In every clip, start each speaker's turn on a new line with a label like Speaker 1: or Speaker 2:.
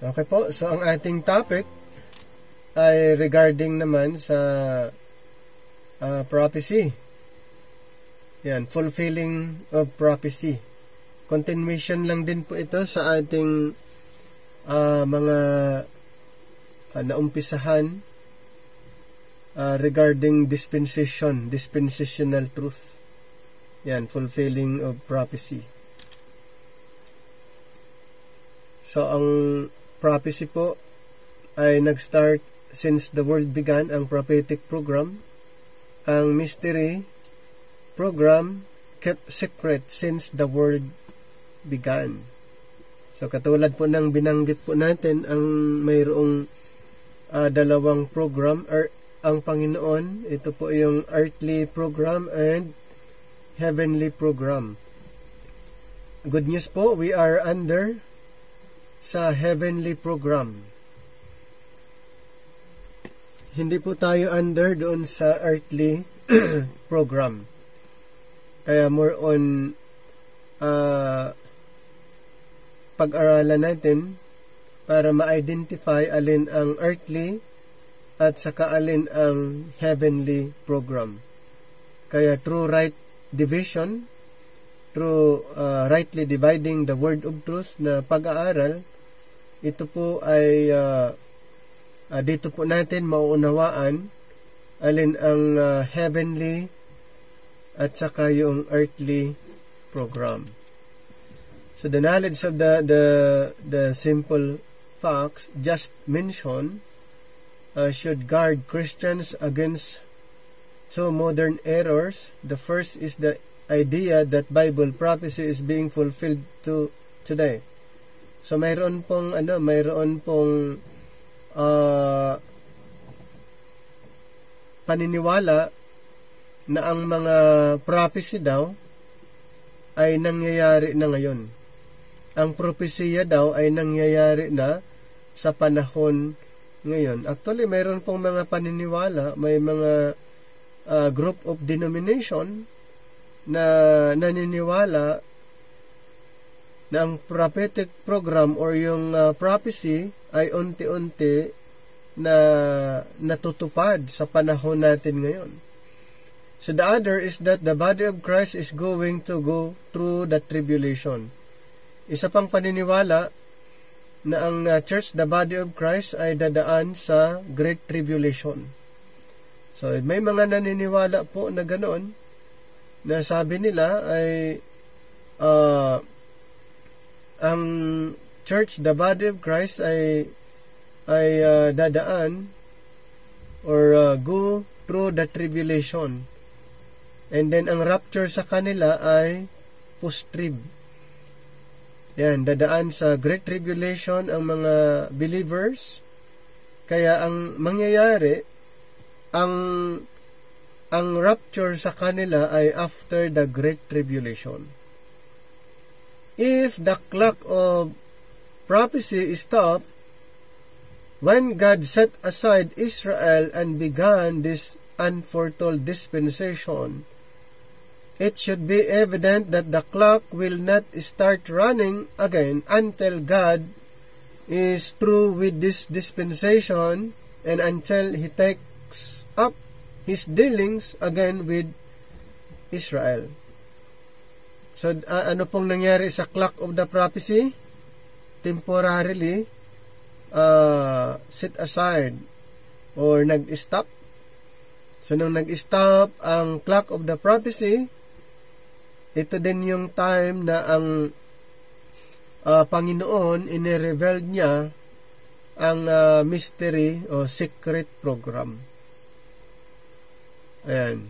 Speaker 1: Okay po, so ang ating topic ay regarding naman sa prophecy. Yan, fulfilling of prophecy. Continuation lang din po ito sa ating mga naumpisahan regarding dispensational truth. Yan, fulfilling of prophecy. So, ang prophecy po ay nag-start since the world began, ang prophetic program. Ang mystery program kept secret since the world began. So, katulad po ng binanggit po natin, ang mayroong dalawang program, ang Panginoon, ito po yung earthly program and heavenly program. Good news po, we are under sa heavenly program. Hindi po tayo under doon sa earthly program. Kaya more on pag-aralan natin para ma-identify alin ang earthly at saka alin ang heavenly program. Kaya through right division, through rightly dividing the word of truth na pag-aaral, ito po ay dito po natin mauunawaan alin ang heavenly at saka yung earthly program. So the knowledge of the simple facts just mentioned should guard Christians against two modern errors. The first is the idea that Bible prophecy is being fulfilled today. So mayroon pong paniniwala na ang mga prophecy daw ay nangyayari na ngayon. Ang propesya daw ay nangyayari na sa panahon ngayon. Actually, mayroon pong mga paniniwala, may mga group of denomination na naniniwala na ang prophetic program or yung prophecy ay unti-unti na natutupad sa panahon natin ngayon. So the other is that the body of Christ is going to go through the tribulation. Isa pang paniniwala na ang church, the body of Christ, ay dadaan sa Great Tribulation. So may mga naniniwala po na ganoon, na sabi nila ay ang church, the body of Christ ay dadaan or go through the tribulation. And then ang rapture sa kanila ay post-trib. Yan, dadaan sa Great Tribulation ang mga believers. Kaya ang mangyayari, ang rapture sa kanila ay after the Great Tribulation. If the clock of prophecy is stopped, when God set aside Israel and began this unforetold dispensation, it should be evident that the clock will not start running again until God is through with this dispensation and until He takes up His dealings again with Israel. So, ano pong nangyari sa clock of the prophecy? Temporarily set aside or nag-stop. So, nung nag-stop ang clock of the prophecy, ito din yung time na ang Panginoon inireveal niya ang mystery o secret program. Ayan.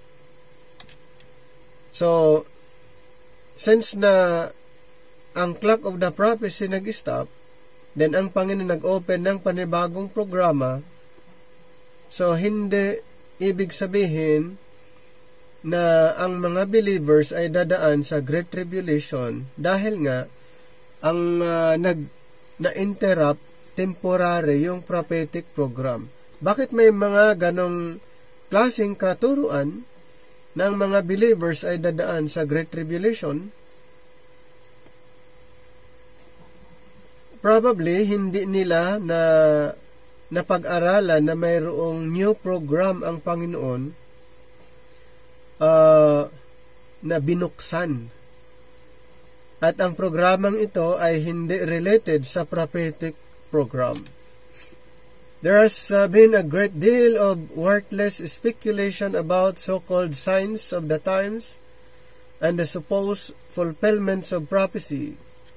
Speaker 1: So, since na ang clock of the prophecy nag-stop, then ang Panginoon nag-open ng panibagong programa. So, hindi ibig sabihin na ang mga believers ay dadaan sa Great Tribulation dahil nga ang na-interrupt temporary yung prophetic program. Bakit may mga ganong klaseng katuruan na ang mga believers ay dadaan sa Great Tribulation? probably hindi nila na napag-aralan na mayroong new program ang Panginoon na binuksan. At ang programang ito ay hindi related sa prophetic program. There has been a great deal of worthless speculation about so-called signs of the times and the supposed fulfillments of prophecy.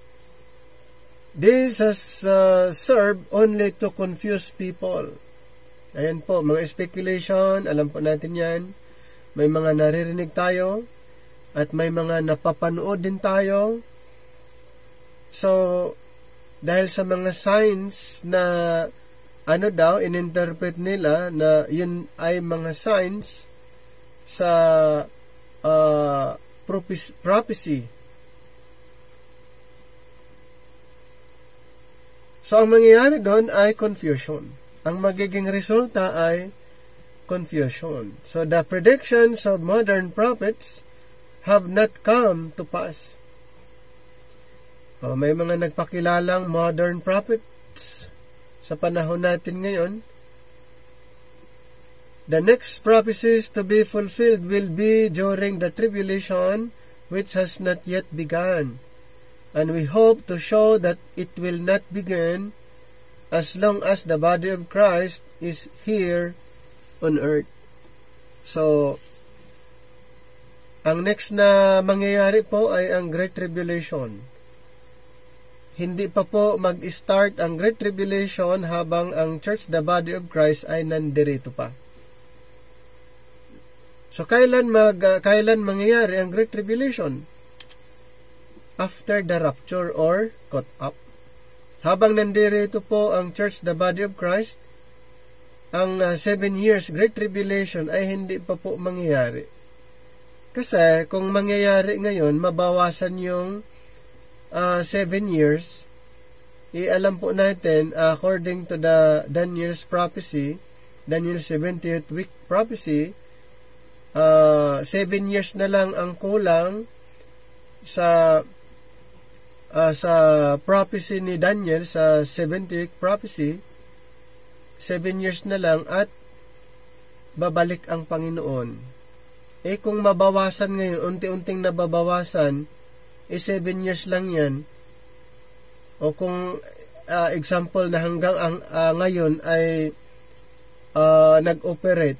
Speaker 1: This has served only to confuse people. Ayan po, mga speculation, alam po natin yan. May mga naririnig tayo at may mga napapanood din tayo. So, dahil sa mga signs na ininterpret nila na yun ay mga signs sa prophecy. So, ang mangyayari doon ay confusion. Ang magiging resulta ay confusion. So, the predictions of modern prophets have not come to pass. May mga nagpakilalang modern prophets sa panahon natin ngayon. The next prophecies to be fulfilled will be during the tribulation, which has not yet begun. And we hope to show that it will not begin as long as the body of Christ is here on earth. So, ang next na mangyayari po ay ang Great Tribulation. Hindi pa po mag-start ang Great Tribulation habang ang Church, the body of Christ, ay nandirito pa. So, kailan mangyayari ang Great Tribulation? After the rapture or caught up. Habang nandirito po ang Church, the body of Christ, ang 7 years Great Tribulation ay hindi pa po mangyayari. Kasi kung mangyayari ngayon, mabawasan yung 7 years. Alam po natin, according to the Daniel's prophecy, Daniel's 70th week prophecy, 7 years na lang ang kulang sa prophecy ni Daniel, sa 70th prophecy. 7 years na lang at babalik ang Panginoon. Kung mabawasan ngayon, unti-unting nababawasan, 7 years lang yan. O kung example na hanggang ngayon ay nag-operate.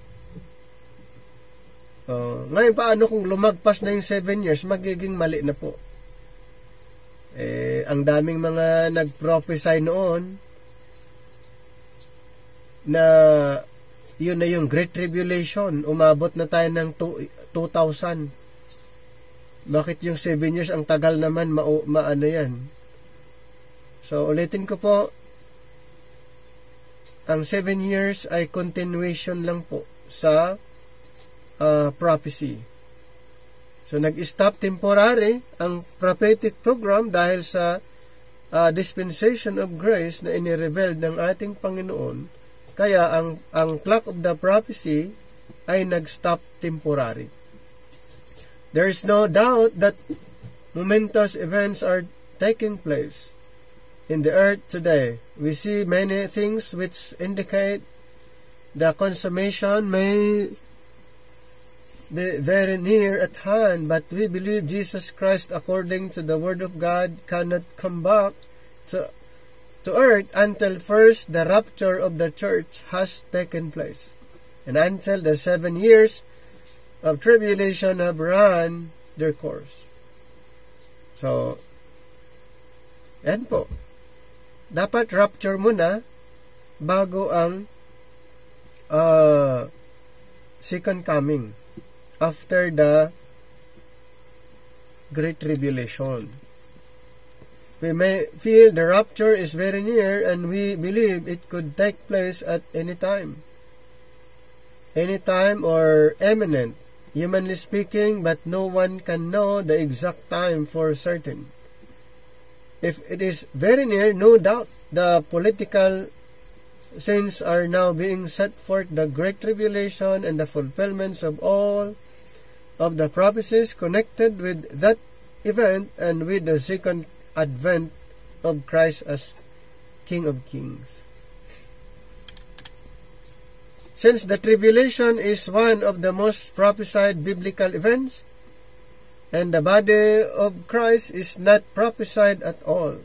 Speaker 1: Ngayon, paano kung lumagpas na yung 7 years, magiging mali na po. Ang daming mga nag-prophesy noon na yun na yung Great Tribulation. Umabot na tayo ng 2,000. Bakit yung 7 years ang tagal naman? Maano yan? So, ulitin ko po, ang 7 years ay continuation lang po sa prophecy. So, nag-stop temporary ang prophetic program dahil sa dispensation of grace na inirevealed ng ating Panginoon. Kaya ang clock of the prophecy ay nag-stop temporary. There is no doubt that momentous events are taking place in the earth today. We see many things which indicate the consummation may be very near at hand, but we believe Jesus Christ, according to the Word of God, cannot come back to earth until first the rapture of the church has taken place, and until the 7 years of tribulation have run their course. So, yan po. Dapat rapture muna bago ang second coming after the Great Tribulation. We may feel the rapture is very near, and we believe it could take place at any time. Any time or imminent, humanly speaking, but no one can know the exact time for certain. If it is very near, no doubt the political scenes are now being set forth, the Great Tribulation and the fulfillments of all of the prophecies connected with that event and with the second advent of Christ as King of Kings. Since the tribulation is one of the most prophesied biblical events, and the body of Christ is not prophesied at all.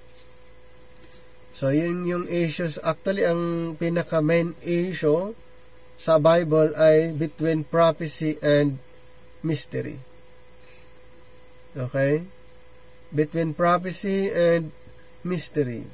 Speaker 1: So, yun yung issues. Actually, ang pinaka-main issue sa Bible ay between prophecy and mystery. Okay? Between prophecy and mystery.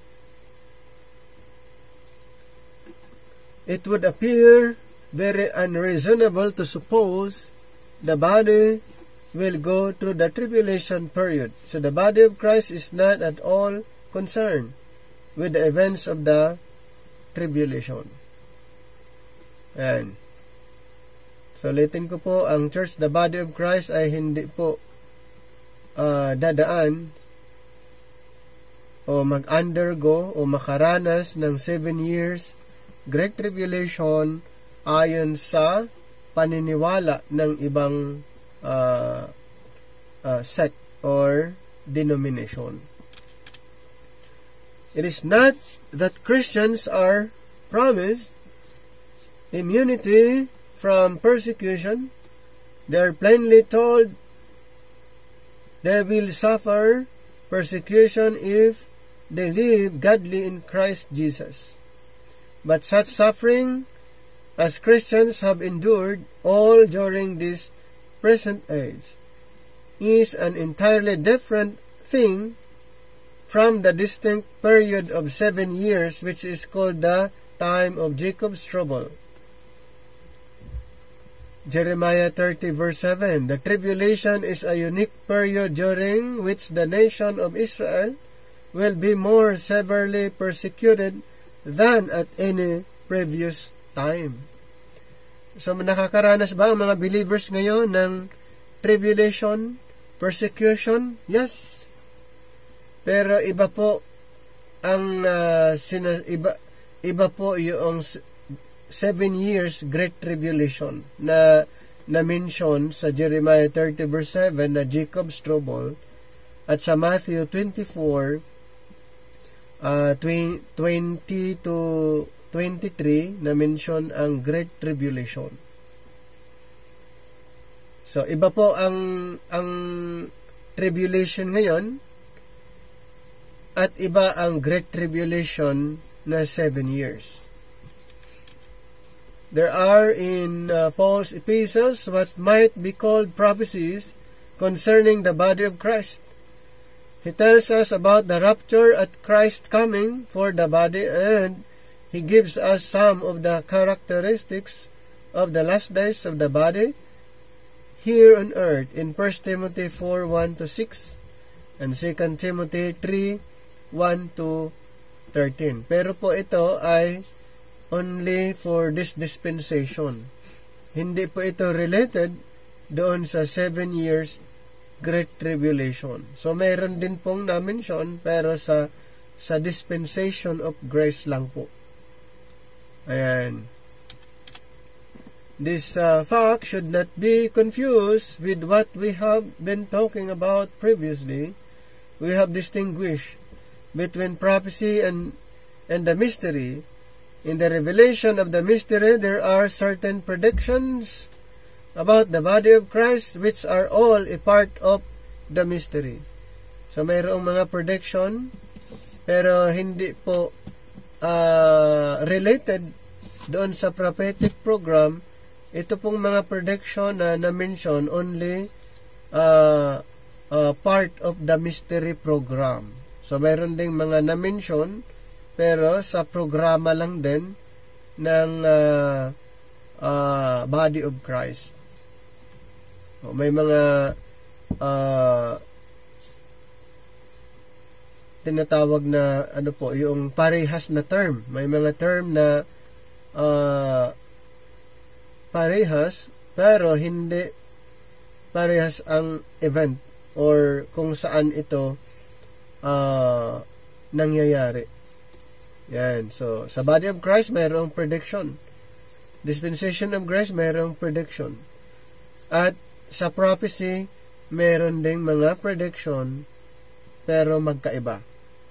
Speaker 1: It would appear very unreasonable to suppose the body will go through the tribulation period. So the body of Christ is not at all concerned with the events of the tribulation. And so ulitin ko po, ang church, the body of Christ ay hindi po dadaan o mag-undergo o makaranas ng 7 years Great Tribulation ayon sa paniniwala ng ibang sect or denomination. It is not that Christians are promised immunity from persecution. They are plainly told they will suffer persecution if they live godly in Christ Jesus. But such suffering as Christians have endured all during this present age is an entirely different thing from the distinct period of 7 years which is called the time of Jacob's trouble. Jeremiah 30 verse 7, the tribulation is a unique period during which the nation of Israel will be more severely persecuted than at any previous time. So, nakakaranas ba ang mga believers ngayon ng tribulation, persecution? Yes. Pero iba po ang iba po yung 7 years Great Tribulation na mention sa Jeremiah 30 verse 7 na Jacob's trouble, at sa Matthew 24 20 to 23 na mention ang Great Tribulation. So iba po ang tribulation ngayon at iba ang Great Tribulation na 7 years. There are in Paul's epistles what might be called prophecies concerning the body of Christ. He tells us about the rapture at Christ's coming for the body, and he gives us some of the characteristics of the last days of the body here on earth in 1 Timothy 4:1-6 and 2 Timothy 3:1-13. Pero po ito ay only for this dispensation. Hindi po ito related doon sa 7 years Great Tribulation. So, mayroon din pong na-mention, pero sa dispensation of grace lang po. Ayan. This fact should not be confused with what we have been talking about previously. We have distinguished between prophecy and the mystery. In the revelation of the mystery, there are certain predictions about the body of Christ which are all a part of the mystery. So, mayroong mga prediction pero hindi po related doon sa prophetic program. Ito pong mga prediction na na-mention only part of the mystery program. So, mayroon ding mga na-mention pero sa programa lang din ng body of Christ. May mga tinatawag na yung parehas na term. May mga term na parehas pero hindi parehas ang event or kung saan ito nangyayari. Yan. So, sa body of Christ, mayroong prediction. Dispensation of grace, mayroong prediction. At sa prophecy, meron ding mga prediction pero magkaiba.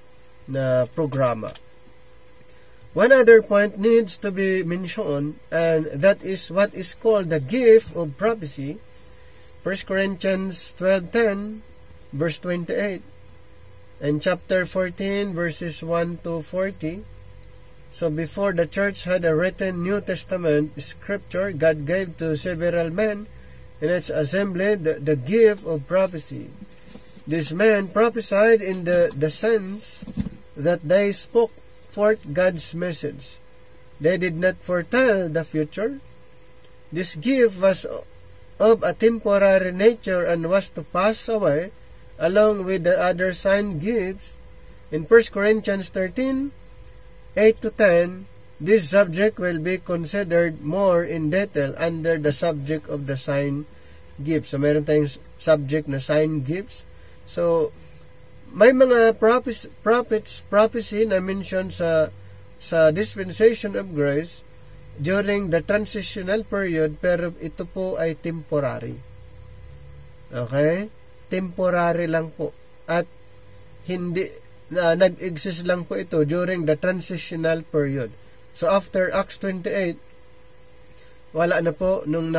Speaker 1: na programa. One other point needs to be mentioned, and that is what is called the gift of prophecy. 1 Corinthians 12:10, verse 28, and chapter 14, verses 1 to 40. So before the church had a written New Testament scripture, God gave to several men in its assembly the gift of prophecy. These men prophesied in the sense that they spoke forth God's message. They did not foretell the future. This gift was of a temporary nature and was to pass away along with the other sign gifts. In 1 Corinthians 13, 8 to 10, this subject will be considered more in detail under the subject of the sign gifts. So meron tayong subject na sign gifts. So may mga prophecy na mention sa dispensation of grace during the transitional period, pero ito po ay temporary. Okay? Temporary lang po. At hindi nag-exist lang po ito during the transitional period. So after Acts 28, wala na po nung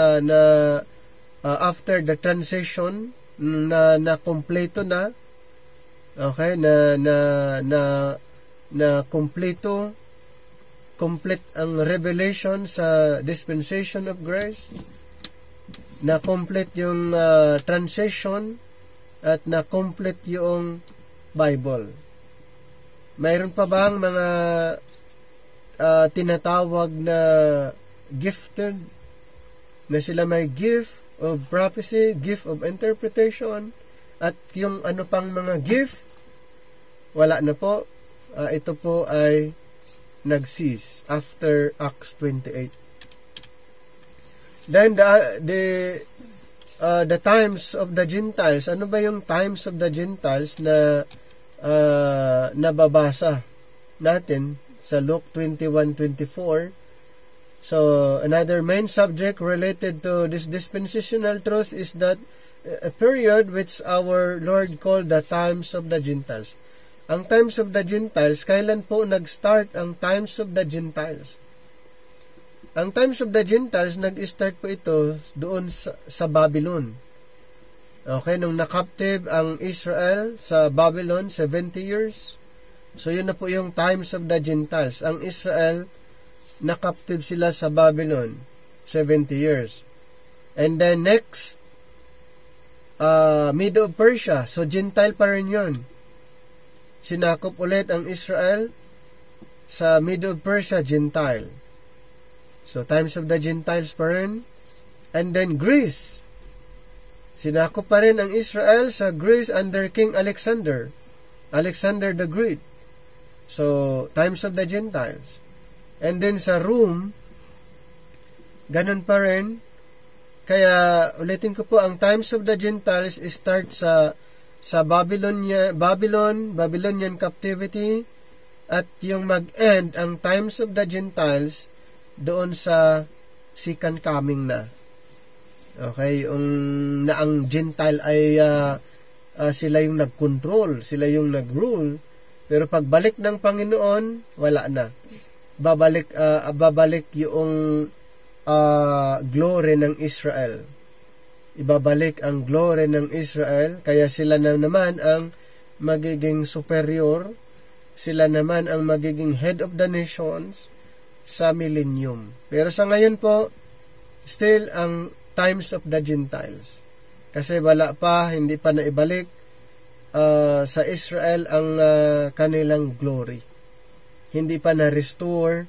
Speaker 1: after the transition na kompleto na. Okay, complete ang revelation sa dispensation of grace, na complete yung transition, at na complete yung Bible. Mayroon pa bang mga tinatawag na gifted, na sila may gift of prophecy, gift of interpretation, at yung ano pang mga gift? Wala na po. Ito po ay nag-cease after Acts 28. Then the times of the Gentiles. Ano ba yung times of the Gentiles na nababasa natin sa Luke 21:24? So another main subject related to this dispensational truth is that a period which our Lord called the times of the Gentiles. Ang times of the Gentiles, kailan po nag-start ang times of the Gentiles? Ang times of the Gentiles, nag-start po ito doon sa Babylon. Okay, nung nakaptive ang Israel sa Babylon, 70 years. So yun na po yung times of the Gentiles. Ang Israel, nakaptive sila sa Babylon, 70 years. And then next, Medo of Persia. So, Gentile pa rin yun. Sinakop ulit ang Israel sa Medo of Persia, Gentile. So, times of the Gentiles pa rin. And then, Greece. Sinakop pa rin ang Israel sa Greece under King Alexander. Alexander the Great. So, times of the Gentiles. And then, sa Rome, ganun pa rin. Kaya ulitin ko po, ang times of the Gentiles start sa Babylonian captivity, at yung mag-end ang times of the Gentiles doon sa second coming na. Okay, ang Gentile ay sila yung nag-control, sila yung nag-rule, pero pagbalik ng Panginoon, wala na. Babalik yung glory ng Israel. Ibabalik ang glory ng Israel, kaya sila na naman ang magiging superior, sila naman ang magiging head of the nations sa millennium. Pero sa ngayon po, still ang times of the Gentiles. Kasi wala pa, hindi pa naibalik sa Israel ang kanilang glory. Hindi pa na-restore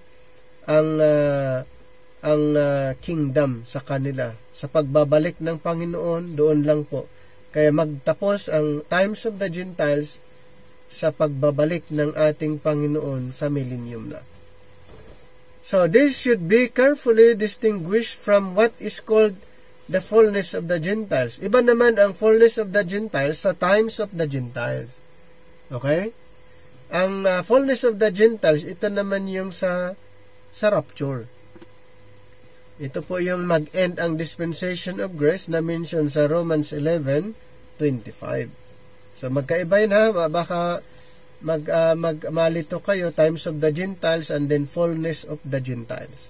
Speaker 1: ang kingdom sa kanila. Sa pagbabalik ng Panginoon, doon lang po. Kaya magtapos ang times of the Gentiles sa pagbabalik ng ating Panginoon sa millennium na. So, this should be carefully distinguished from what is called the fullness of the Gentiles. Iba naman ang fullness of the Gentiles sa times of the Gentiles. Okay? Ang fullness of the Gentiles, ito naman yung sa rapture. Ito po yung mag-end ang dispensation of grace na mention sa Romans 11:25. So magkaiba yun ha, baka malito kayo, times of the Gentiles, and then fullness of the Gentiles.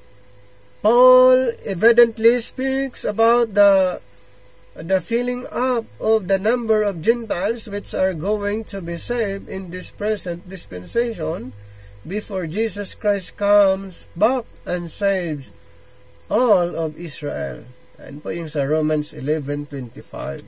Speaker 1: Paul evidently speaks about the filling up of the number of Gentiles which are going to be saved in this present dispensation before Jesus Christ comes back and saves all of Israel. Yan po yung sa Romans 11:25.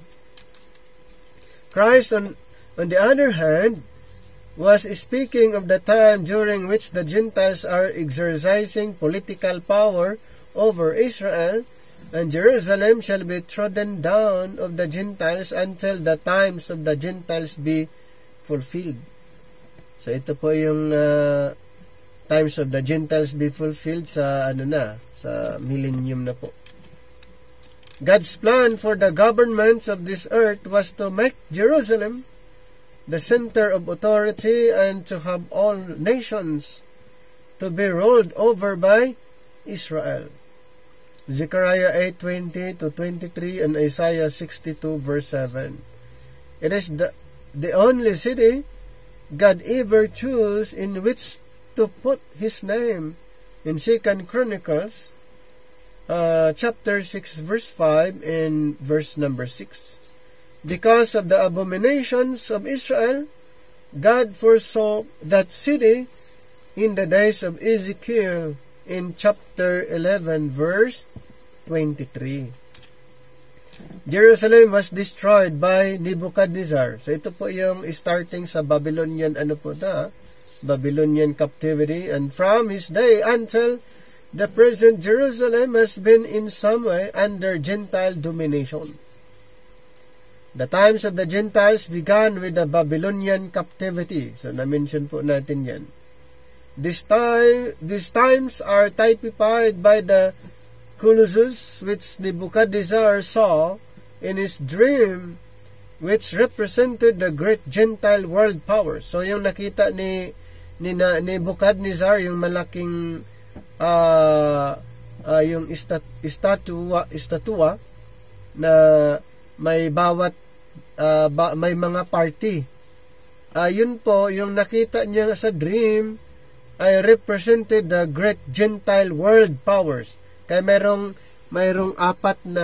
Speaker 1: Christ, on the other hand, was speaking of the time during which the Gentiles are exercising political power over Israel, and Jerusalem shall be trodden down of the Gentiles until the times of the Gentiles be fulfilled. So ito po yung times of the Gentiles be fulfilled sa sa millennium na po. God's plan for the governments of this earth was to make Jerusalem the center of authority and to have all nations to be ruled over by Israel. Zechariah 8:20-23 and Isaiah 62 verse 7. It is the only city God ever chose in which to put His name. In 2 Chronicles chapter 6 verse 5 and verse number 6. Because of the abominations of Israel, God foresaw that city in the days of Ezekiel in chapter 11 verse 23. Jerusalem was destroyed by Nebuchadnezzar. So ito po yung starting sa Babylonian Babylonian captivity, and from his day until the present Jerusalem has been in some way under Gentile domination. The times of the Gentiles began with the Babylonian captivity. So na-mention po natin yan. These times are typified by the Colossus which Nebuchadnezzar saw in his dream, which represented the great Gentile world power. So yung nakita ni Nebuchadnezzar, yung malaking yung estatwa na may bawat may mga party. Yun po, yung nakita niya sa dream ay represented the great Gentile world powers. Kaya mayroong apat na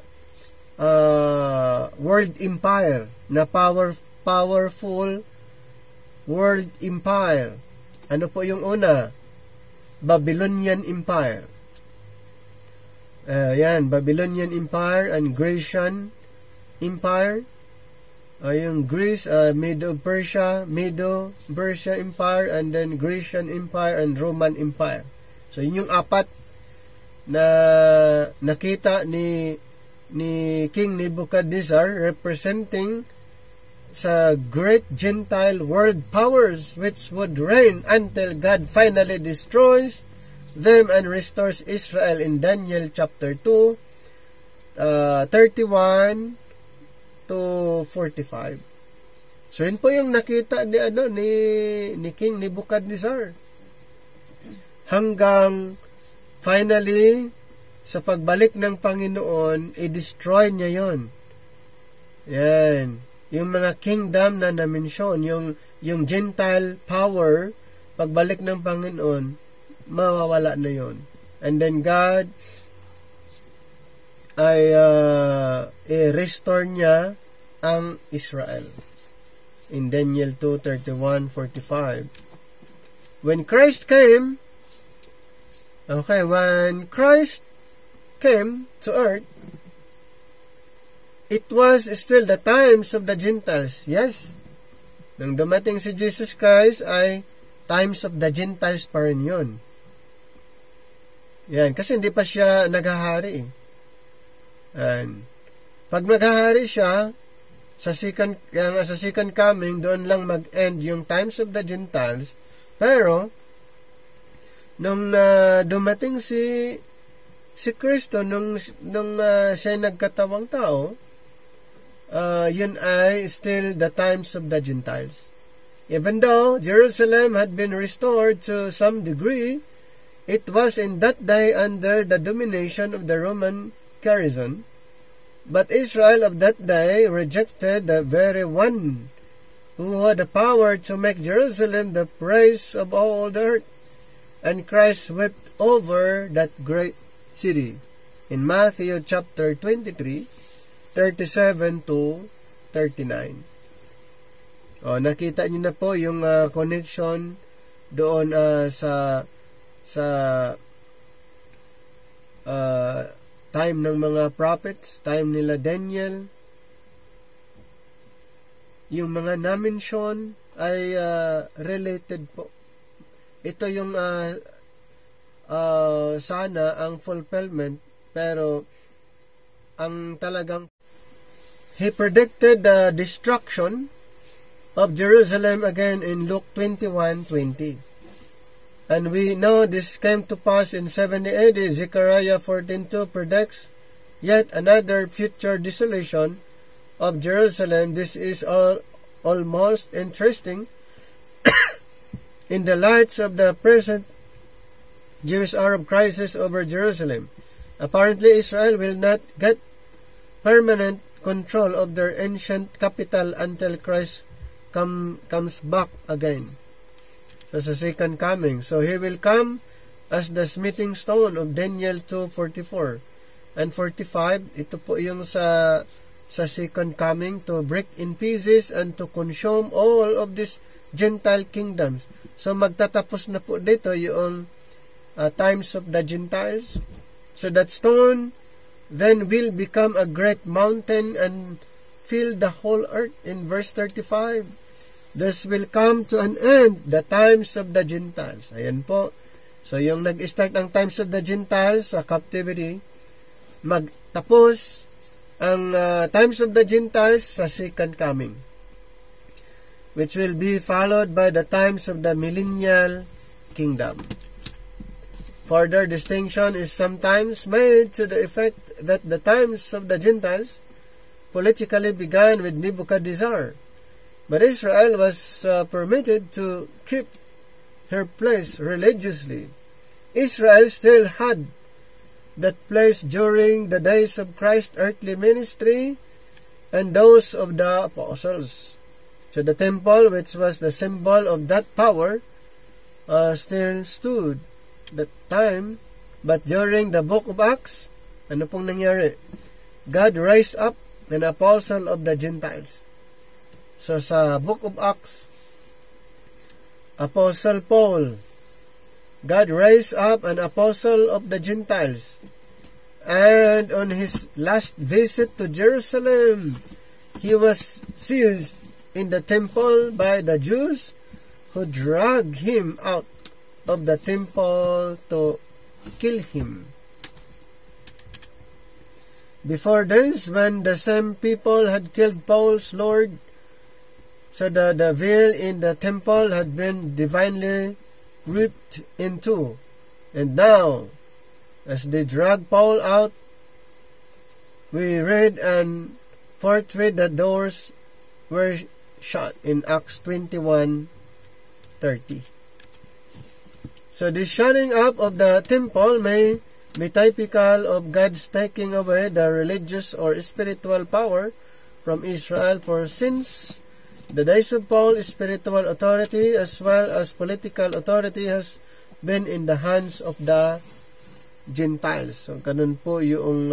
Speaker 1: world empire na powerful world empire. Ano po yung una? Babylonian Empire. Babylonian Empire and Grecian Empire. Yung Greece, Medo-Persia Empire, and then Grecian Empire and Roman Empire. So yun yung apat na nakita ni King Nebuchadnezzar representing sa great Gentile world powers which would reign until God finally destroys them and restores Israel in Daniel chapter 2 31 to 45. So yun po yung nakita ni King Nebuchadnezzar hanggang finally sa pagbalik ng Panginoon i-destroy niya yon. Yan, yung mga kingdom na na-mention, yung Gentile power, pagbalik ng Panginoon mawawala na yon. And then God ay i-restore niya ang Israel in Daniel 2:31-45. When Christ came to earth, it was still the times of the Gentiles. Yes, nang dumating si Jesus Christ ay times of the Gentiles pa rin yun. Yan, kasi hindi pa siya naghahari. And pag naghahari siya sa second coming, doon lang mag-end yung times of the Gentiles. Pero nung dumating si Kristo, nung siya nagkatawang tao, yun ay still the times of the Gentiles. Even though Jerusalem had been restored to some degree, it was in that day under the domination of the Roman garrison. But Israel of that day rejected the very one who had the power to make Jerusalem the praise of all the earth. And Christ wept over that great city. In Matthew chapter 23, 37 to 39. Nakita niyo na po yung connection doon sa time ng mga prophets, time nila Daniel. Yung mga na-mention ay related po. Ito yung sana ang fulfillment, pero ang talagang he predicted the destruction of Jerusalem again in Luke 21:20. And we know this came to pass in 70 AD. Zechariah 14:2 predicts yet another future desolation of Jerusalem. This is almost interesting in the light of the present Jewish-Arab crisis over Jerusalem. Apparently, Israel will not get permanent control of their ancient capital until Christ comes back again. So, sa second coming. So, he will come as the smithing stone of Daniel 2:44 and 45. Ito po yung sa second coming, to break in pieces and to consume all of these Gentile kingdoms. So, magtatapos na po dito yung times of the Gentiles. So, that stone then will become a great mountain and fill the whole earth. In verse 35, this will come to an end, the times of the Gentiles. Ayan po. So, yung nag-start ang times of the Gentiles sa captivity, magtapos ang times of the Gentiles sa second coming, which will be followed by the times of the millennial kingdom. Further distinction is sometimes made to the effect that the times of the Gentiles politically began with Nebuchadnezzar, but Israel was permitted to keep her place religiously. Israel still had that place during the days of Christ's earthly ministry and those of the apostles. So the temple, which was the symbol of that power, still stood that time. But during the book of Acts, ano pong nangyari? God raised up an apostle of the Gentiles. So sa book of Acts, Apostle Paul, God raised up an apostle of the Gentiles. And on his last visit to Jerusalem, he was seized in the temple by the Jews, who dragged him out of the temple to kill him. Before this, when the same people had killed Paul's Lord, so the veil in the temple had been divinely ripped in two. And now, as they dragged Paul out, we read, and forthwith the doors were shut in Acts 21:30. So this shutting up of the temple may be typical of God's taking away the religious or spiritual power from Israel, for since the days of Paul, spiritual authority as well as political authority has been in the hands of the Gentiles. So, ganun po yung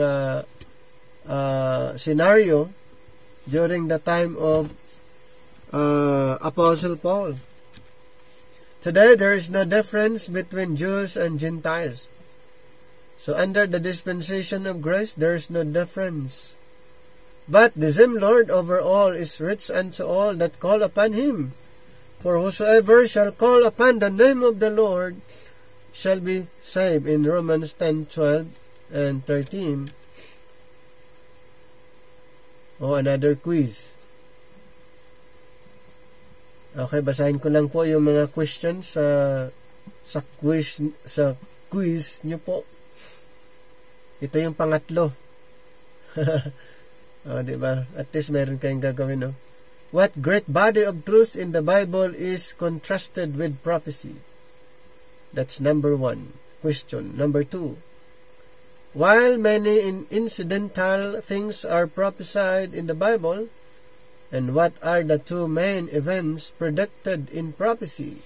Speaker 1: scenario during the time of Apostle Paul. Today, there is no difference between Jews and Gentiles. So, under the dispensation of grace, there is no difference. But the same Lord over all is rich unto all that call upon him. For whosoever shall call upon the name of the Lord shall be saved. In Romans 10:12 and 13. Another quiz. Okay, basahin ko lang po yung mga questions sa quiz nyo po. Ito yung pangatlo. Diba? At least meron kayong gagawin, no? What great body of truth in the Bible is contrasted with prophecy? That's number 1. Question. Number 2. While many incidental things are prophesied in the Bible, And what are the two main events predicted in prophecy?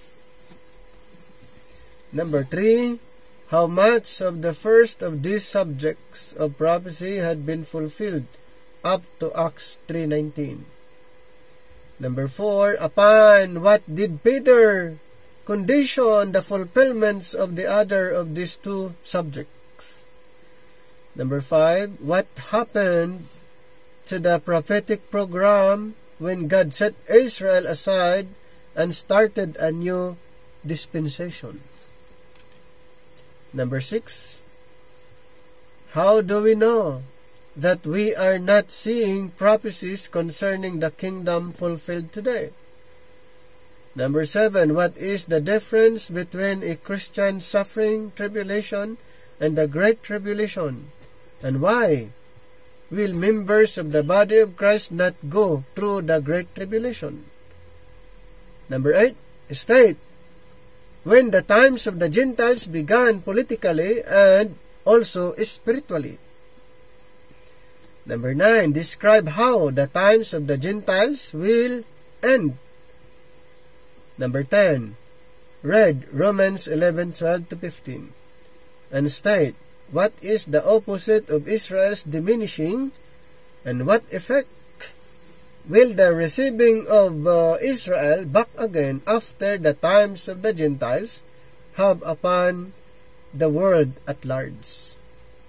Speaker 1: Number 3, how much of the first of these subjects of prophecy had been fulfilled up to Acts 3:19? Number 4, upon what did Peter condition the fulfillments of the other of these two subjects? Number 5, what happened to the prophetic program when God set Israel aside and started a new dispensation? Number 6, how do we know that we are not seeing prophecies concerning the kingdom fulfilled today? Number 7, what is the difference between a Christian suffering tribulation and the Great Tribulation? And why will members of the body of Christ not go through the Great Tribulation? Number 8, state when the times of the Gentiles began politically and also spiritually. Number 9, describe how the times of the Gentiles will end. Number 10, read Romans 11:12-15 and state what is the opposite of Israel's diminishing and what effect will the receiving of Israel back again after the times of the Gentiles have upon the world at large.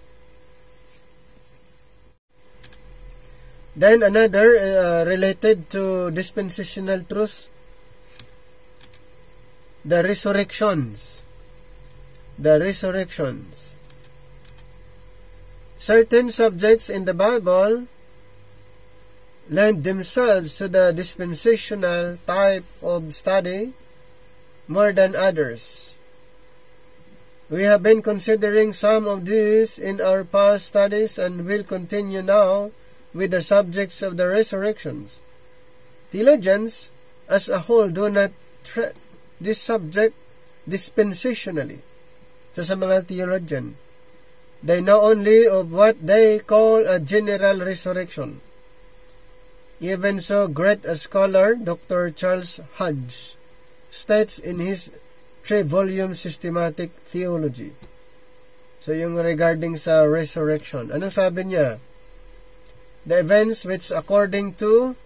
Speaker 1: Then another related to dispensational truth, the resurrections. The resurrections. Certain subjects in the Bible lend themselves to the dispensational type of study more than others. We have been considering some of these in our past studies and will continue now with the subjects of the resurrections. Theologians as a whole do not treat this subject dispensationally. So sa mga theologian, they know only of what they call a general resurrection. Even so, great a scholar, Dr. Charles Hodge, states in his 3-volume systematic theology. So yung regarding sa resurrection, anong sabi niya? The events which according to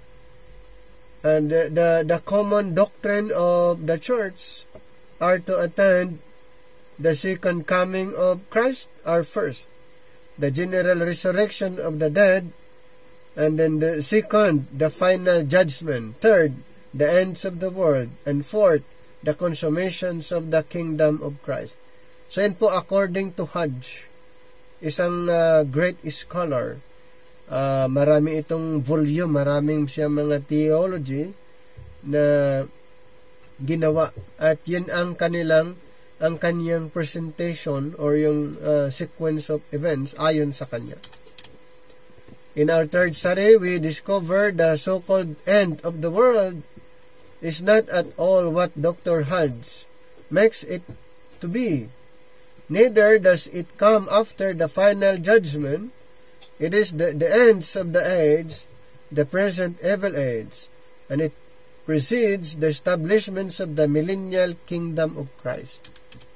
Speaker 1: the common doctrine of the church are to attend the second coming of Christ are first, the general resurrection of the dead, and then the second, the final judgment, third, the ends of the world, and fourth, the consummations of the kingdom of Christ. So yun po according to Hodge, isang great scholar. Marami itong volume, maraming siya mga theology na ginawa at yun ang kanyang presentation or yung sequence of events ayon sa kanya. In our third study, we discovered the so-called end of the world is not at all what Dr. Hodge makes it to be. Neither does it come after the final judgment. It is the ends of the age, the present evil age, and it precedes the establishments of the millennial kingdom of Christ.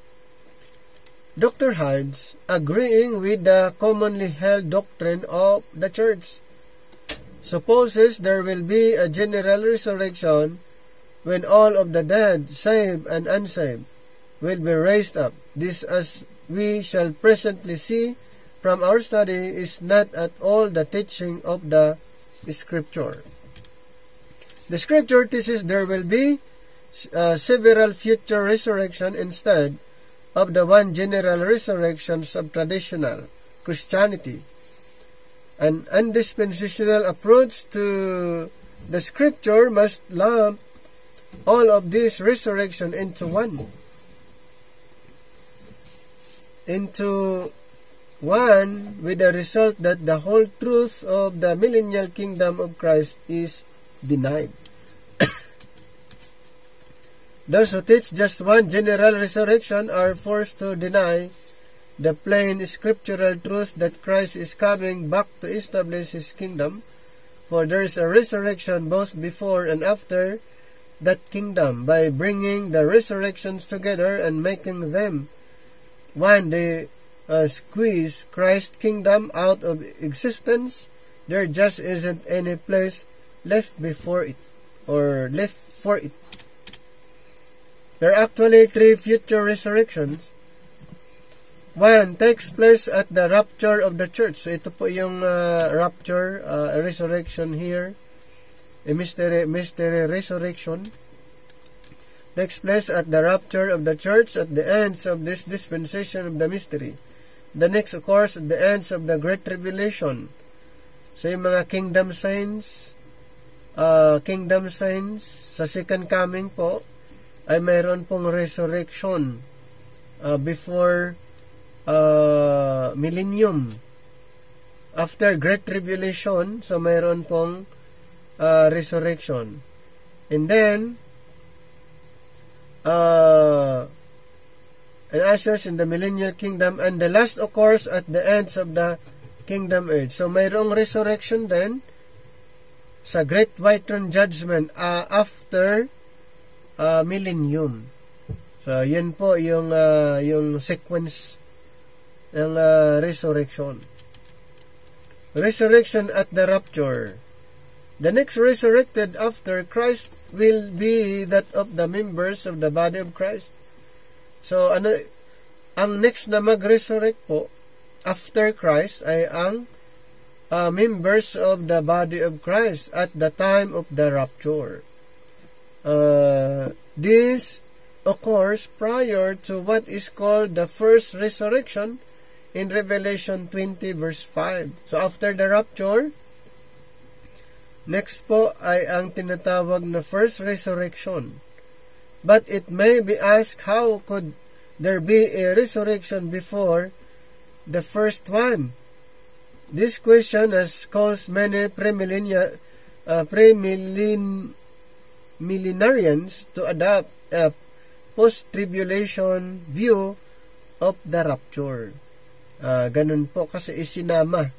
Speaker 1: Dr. Hodge, agreeing with the commonly held doctrine of the church, supposes there will be a general resurrection when all of the dead, saved and unsaved, will be raised up. This, as we shall presently see from our study, is not at all the teaching of the Scripture. The Scripture teaches there will be several future resurrections instead of the one general resurrections of traditional Christianity. An undispensational approach to the Scripture must lump all of these resurrection into one, with the result that the whole truth of the millennial kingdom of Christ is denied. Those who teach just one general resurrection are forced to deny the plain scriptural truth that Christ is coming back to establish His kingdom For there is a resurrection both before and after that kingdom. By bringing the resurrections together and making them one, they squeeze Christ's kingdom out of existence. There just isn't any place left before it, or left for it. There are actually 3 future resurrections. One takes place at the rapture of the church. So ito po yung rapture, resurrection here. A mystery resurrection takes place at the rapture of the church at the ends of this dispensation of the mystery. The next, of course, at the ends of the Great Tribulation. So yung mga kingdom signs sa second coming po, ay mayroon pong resurrection before millennium. After Great Tribulation, so mayroon pong resurrection. And then, and ushers in the millennial kingdom, and the last occurs at the ends of the kingdom age. So mayroong resurrection then sa Great White Throne Judgment after millennium. So yan po yung sequence ng resurrection. Resurrection at the rapture. The next resurrected after Christ will be that of the members of the body of Christ. So, ang next na mag-resurrect po after Christ ay ang members of the body of Christ at the time of the rapture. This occurs prior to what is called the first resurrection in Revelation 20 verse 5. So, after the rapture, next po ay ang tinatawag na first resurrection. But it may be asked, how could there be a resurrection before the first one? This question has caused many premillenarians to adopt a post-tribulation view of the rapture. Ganun po kasi isinama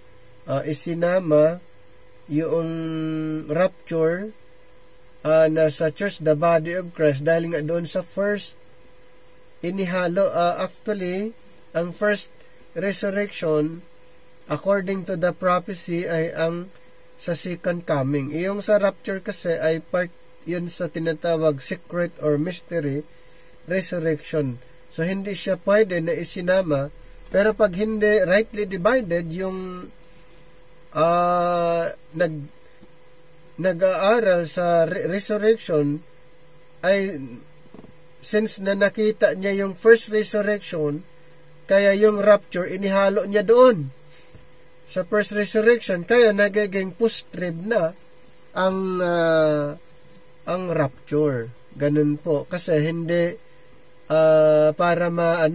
Speaker 1: yung rapture na sa church, the body of Christ, dahil nga doon sa first inihalo. Actually, ang first resurrection according to the prophecy ay ang sa second coming. Yung sa rapture kasi ay part yun sa tinatawag secret or mystery resurrection. So hindi siya pwede na isinama, pero pag hindi rightly divided, yung nag-aaral sa resurrection ay since na nakita niya yung first resurrection, kaya yung rapture inihalo niya doon sa first resurrection, kaya nagiging post-trib na ang rapture. Ganun po kasi hindi para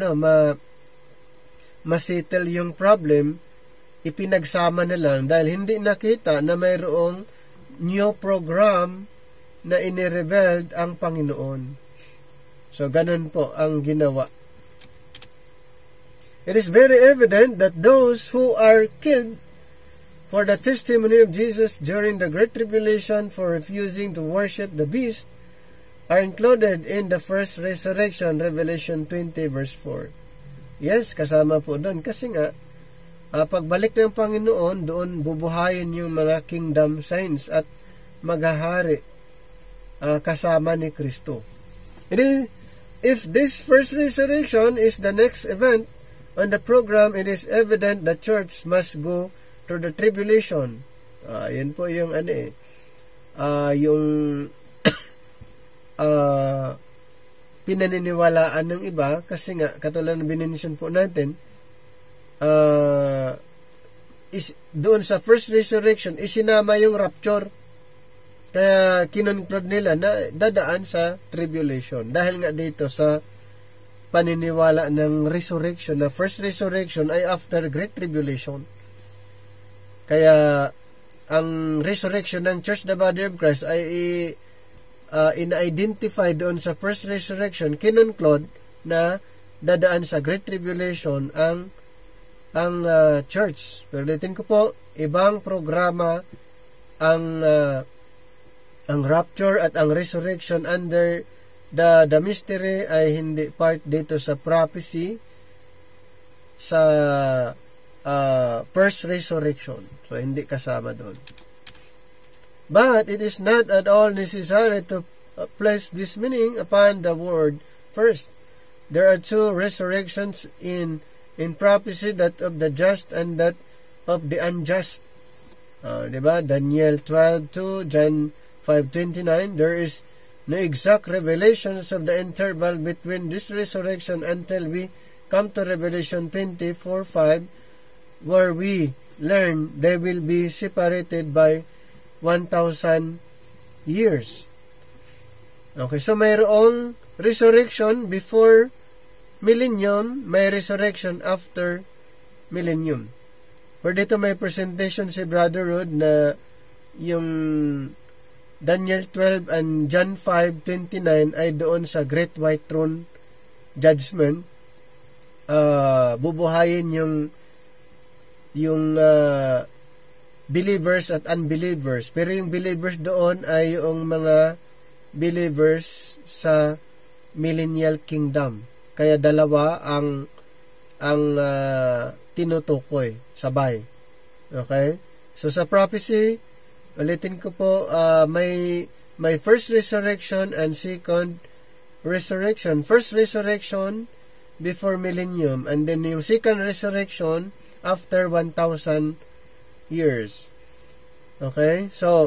Speaker 1: ma-settle yung problem, ipinagsama na lang dahil hindi nakita na mayroong new program na inirevealed ang Panginoon. So, ganun po ang ginawa. It is very evident that those who are killed for the testimony of Jesus during the Great Tribulation for refusing to worship the beast are included in the first resurrection, Revelation 20 verse 4. Yes, kasama po doon. Kasi nga, pagbalik ng Panginoon, doon bubuhayin yung mga kingdom signs at maghahari kasama ni Kristo. If this first resurrection is the next event on the program, it is evident the church must go through the tribulation. Yun po yung yung pinaniniwalaan ng iba, kasi nga katulad ng bininensyon po natin, doon sa first resurrection isinama yung rapture, kaya kinonklud nila na dadaan sa tribulation dahil nga dito sa paniniwala ng resurrection, na first resurrection ay after Great Tribulation. Kaya ang resurrection ng Church, the Body of Christ, ay ina-identify doon sa first resurrection, kinonklud na dadaan sa Great Tribulation ang church. Pero ulitin ko po, ibang programa ang rapture at ang resurrection under the mystery ay hindi part dito sa prophecy sa first resurrection. So, hindi kasama doon. But it is not at all necessary to place this meaning upon the word first. There are two resurrections in prophecy, that of the just and that of the unjust. Diba? Daniel 12:2, John 5:29. There is no exact revelations of the interval between this resurrection until we come to Revelation 24:5, where we learn they will be separated by 1,000 years. Okay, so mayroong resurrection before millennium, may resurrection after millennium. Or dito may presentation si Brother Rod na yung Daniel 12 and John 5:29 ay doon sa Great White Throne Judgment. Bubuhayin yung believers at unbelievers. Pero yung believers doon ay yung mga believers sa millennial kingdom. Kaya dalawa ang tinutukoy sabay. Okay? So sa prophecy, ulitin ko po, may first resurrection and second resurrection. First resurrection before millennium, and then yung second resurrection after 1,000 years. Okay? So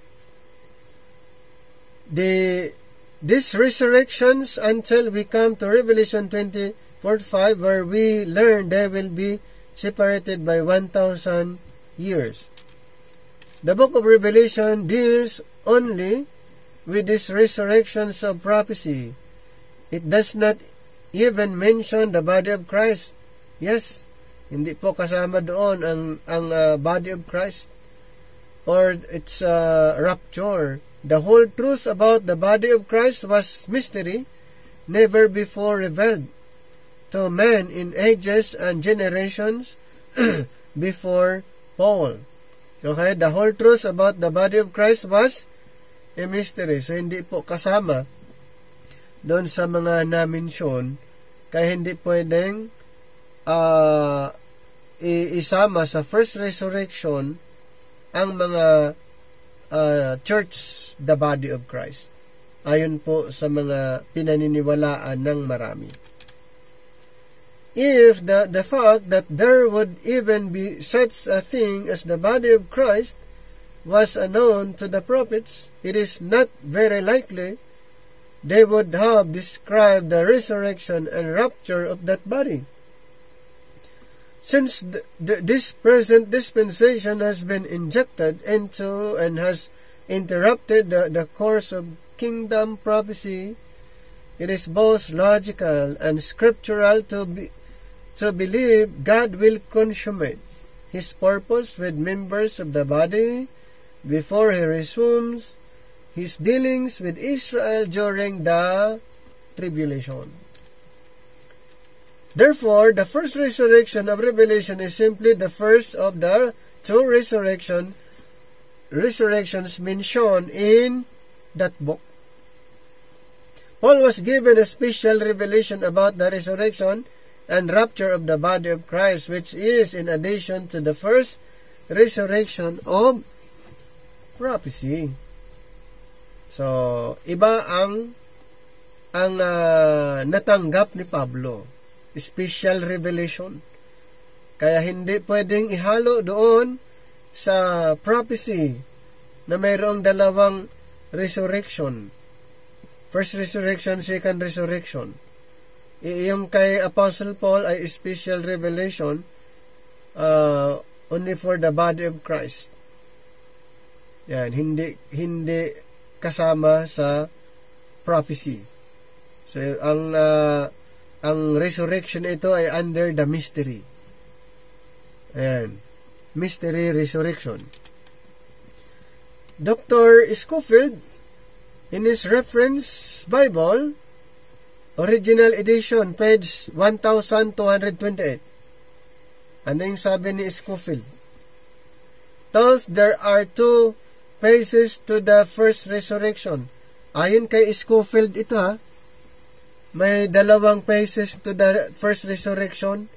Speaker 1: these resurrections until we come to Revelation 20:4-5, where we learn they will be separated by 1,000 years. The book of Revelation deals only with these resurrections of prophecy. It does not even mention the body of Christ. Yes, hindi po kasama doon ang body of Christ or its rapture. The whole truth about the body of Christ was mystery, never before revealed to men in ages and generations before Paul. Okay, the whole truth about the body of Christ was a mystery. So, hindi po kasama doon sa mga na-mention, kaya hindi pwedeng isama sa first resurrection ang mga church, the body of Christ. Ayon po sa mga pinaniniwalaan ng marami. If the fact that there would even be such a thing as the body of Christ was unknown to the prophets, it is not very likely they would have described the resurrection and rapture of that body. Since this present dispensation has been injected into and has interrupted the course of kingdom prophecy, it is both logical and scriptural to believe God will consummate His purpose with members of the body before He resumes His dealings with Israel during the tribulation. Therefore, the first resurrection of Revelation is simply the first of the two resurrections mentioned in that book. Paul was given a special revelation about the resurrection and rapture of the body of Christ, which is in addition to the first resurrection of prophecy. So, iba ang natanggap ni Pablo. Special revelation. Kaya hindi pwedeng ihalo doon sa prophecy na mayroong dalawang resurrection. First resurrection, second resurrection. Yung kay Apostle Paul ay special revelation only for the body of Christ. Yan, hindi kasama sa prophecy. So ang resurrection ito ay under the mystery. Ayan. Mystery resurrection. Dr. Scofield, in his reference Bible, original edition, page 1228. Ano yung sabi ni Scofield? Thus, there are two phases to the first resurrection. Ayon kay Scofield ito ha, may dalawang phases to the first resurrection.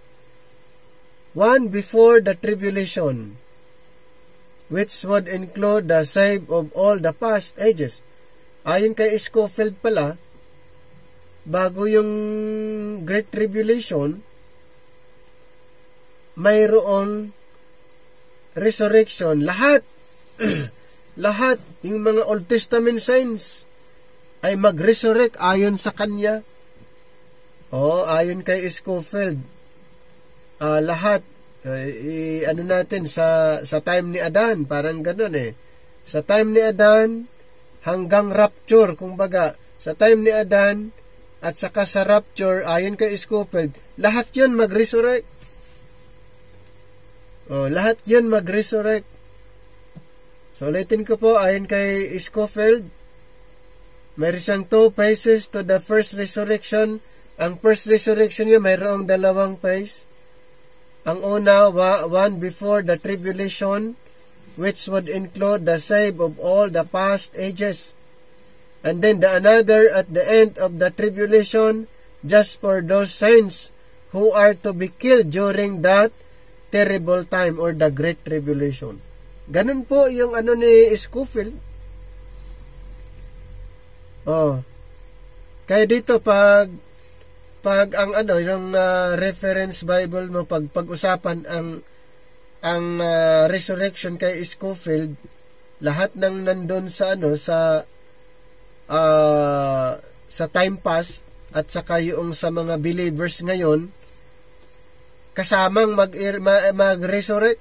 Speaker 1: One before the tribulation, which would include the save of all the past ages. Ayon kay Scofield pala, bago yung Great Tribulation, mayroong resurrection. Lahat, lahat, yung mga Old Testament saints ay mag-resurrect ayon sa kanya. Ayon kay Scofield, lahat, ano natin, sa time ni Adan, parang ganun Sa time ni Adan, hanggang rapture, kumbaga, sa time ni Adan, at saka sa rapture, ayon kay Scofield, lahat yun mag-resurrect. Lahat yun mag-resurrect. So, ulitin ko po, ayon kay Scofield, mayroon siyang 2 phases to the first resurrection. Ang first resurrection niya, mayroong 2 phase. Ang una, one before the tribulation, which would include the save of all the past ages. And then the another at the end of the tribulation, just for those saints who are to be killed during that terrible time or the great tribulation. Ganun po yung ni Scofield. Kaya dito pag ang yung reference Bible mo, pag-usapan ang resurrection kay Scofield, lahat ng nandun sa sa time past at saka yung sa mga believers ngayon, kasamang mag-resurrect.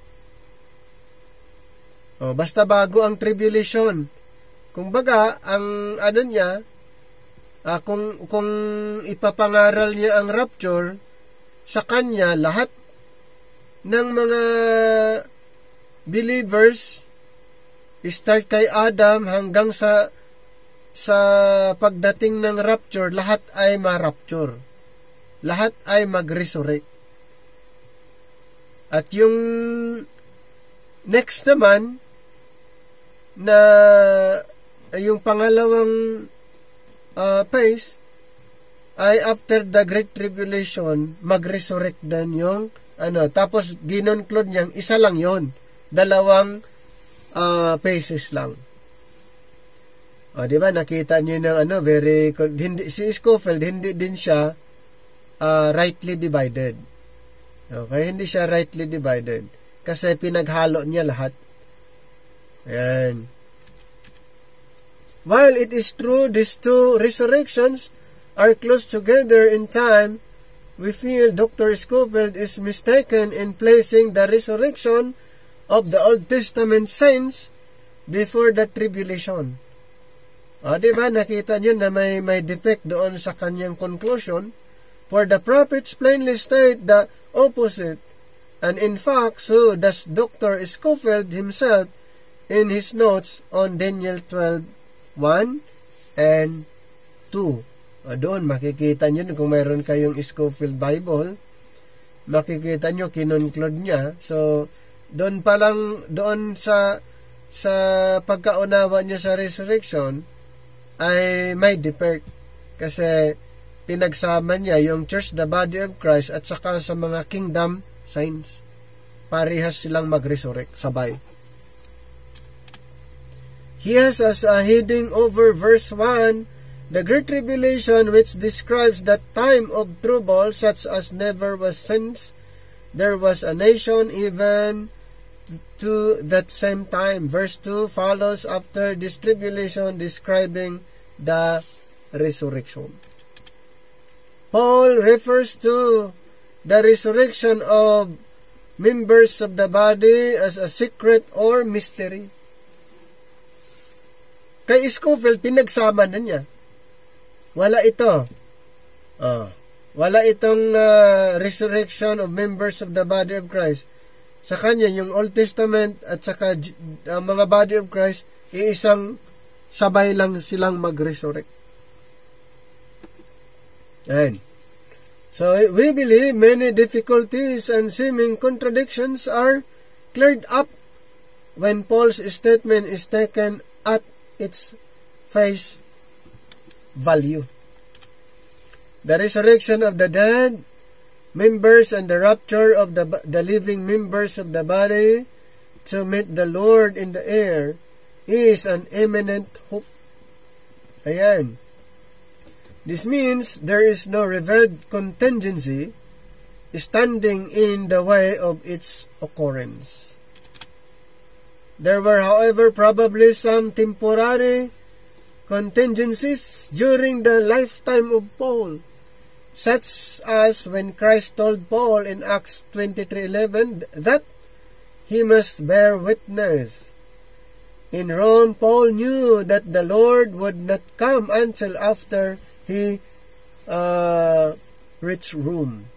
Speaker 1: Basta bago ang tribulation. Kumbaga, ang niya, kung ipapangaral niya ang rapture, sa kanya, lahat ng mga believers, start kay Adam hanggang sa pagdating ng rapture, lahat ay ma-rapture. Lahat ay mag-resurrect. At yung next naman, na yung pangalawang phase, ay after the Great Tribulation, mag-resurrect din yung tapos ginon-conclude niyang isa lang yon, 2 phases lang. Di ba, nakita niyo ng hindi, si Scofield, hindi din siya rightly divided. Okay, hindi siya rightly divided. Kasi pinaghalo niya lahat. Ayan. While it is true these 2 resurrections are close together in time, we feel Dr. Scofield is mistaken in placing the resurrection of the Old Testament saints before the tribulation. Diba, nakita nyo na may defect doon sa kanyang conclusion, for the prophets plainly state the opposite, and in fact, so does Dr. Scofield himself in his notes on Daniel 12:1 and 2. Doon makikita nyo, kung mayroon kayong Scofield Bible, makikita nyo, kinunclude niya. So, doon pa lang, doon sa pagkaunawa niya sa resurrection, ay may defect. Kasi, pinagsama niya yung church, the body of Christ, at saka sa mga kingdom signs. Parehas silang mag-resurrect, sabay. He has as a heading over verse 1, the Great Tribulation, which describes that time of trouble such as never was since there was a nation even to that same time. Verse 2 follows after this tribulation, describing the resurrection. Paul refers to the resurrection of members of the body as a secret or mystery. Kay Scofield, pinagsama na niya. Wala ito. Wala itong resurrection of members of the body of Christ. Sa kanya, yung Old Testament at saka mga body of Christ, iisang sabay lang silang mag-resurrect. And so, we believe many difficulties and seeming contradictions are cleared up when Paul's statement is taken at its face value. The resurrection of the dead members and the rapture of the living members of the body to meet the Lord in the air is an imminent hope. Ayan. This means there is no revealed contingency standing in the way of its occurrence. There were, however, probably some temporary contingencies during the lifetime of Paul, such as when Christ told Paul in Acts 23:11 that he must bear witness. In Rome, Paul knew that the Lord would not come until after he reached Rome.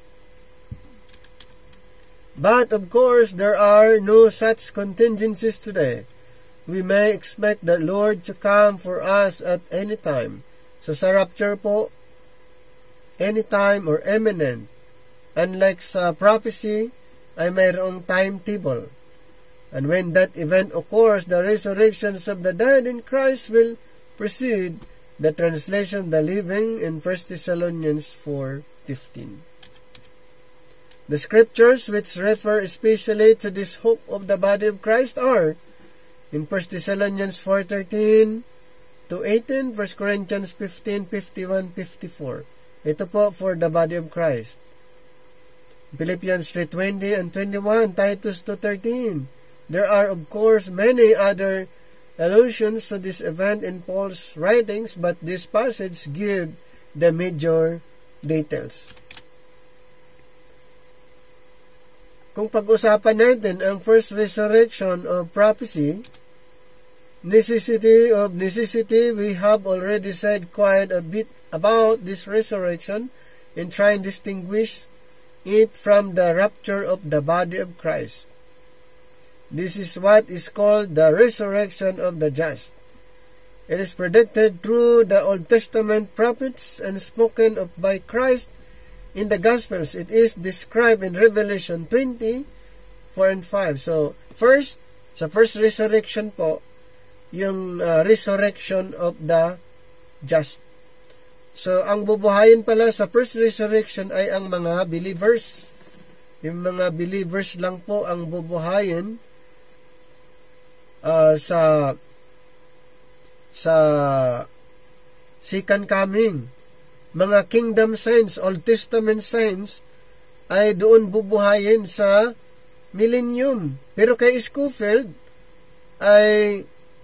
Speaker 1: But of course, there are no such contingencies today. We may expect the Lord to come for us at any time. So sa rapture po, anytime or imminent. Unlike sa prophecy, ay mayroong timetable. And when that event occurs, the resurrections of the dead in Christ will precede the translation of the living in 1 Thessalonians 4:15. The scriptures which refer especially to this hope of the body of Christ are in 1 Thessalonians 4:13 to 18, 1 Corinthians 15, 51, 54. Ito po for the body of Christ. Philippians 3:20 and 21, Titus 2:13. There are of course many other allusions to this event in Paul's writings, but this passage gives the major details. Kung pag-usapan natin ang first resurrection of prophecy, necessity, we have already said quite a bit about this resurrection in trying to distinguish it from the rapture of the body of Christ. This is what is called the resurrection of the just. It is predicted through the Old Testament prophets and spoken of by Christ in the Gospels. It is described in Revelation 20, 4 and 5. So, sa first resurrection po, yung resurrection of the just. So, ang bubuhayin pala sa first resurrection ay ang mga believers. Yung mga believers lang po ang bubuhayin sa second coming. Mga kingdom saints, Old Testament saints, ay doon bubuhayin sa millennium. Pero kay Scofield, ay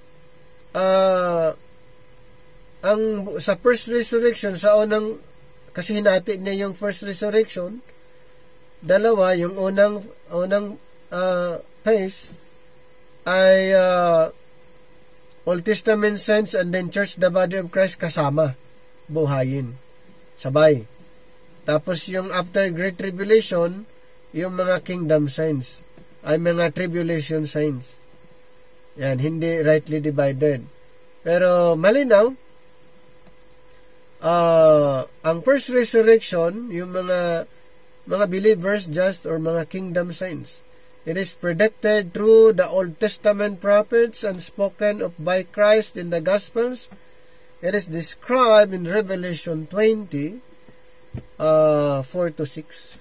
Speaker 1: sa first resurrection, sa unang, kasi hinati niya yung first resurrection, dalawa, yung unang phase, ay Old Testament saints and then church, the body of Christ, kasama, buhayin. Sabay. Tapos yung after Great Tribulation, yung mga kingdom saints, ay mga tribulation saints. Yan, hindi rightly divided. Pero malinaw, ang first resurrection, yung mga believers just or mga kingdom saints, it is predicted through the Old Testament prophets and spoken of by Christ in the Gospels. It is described in Revelation 20, 4 to 6.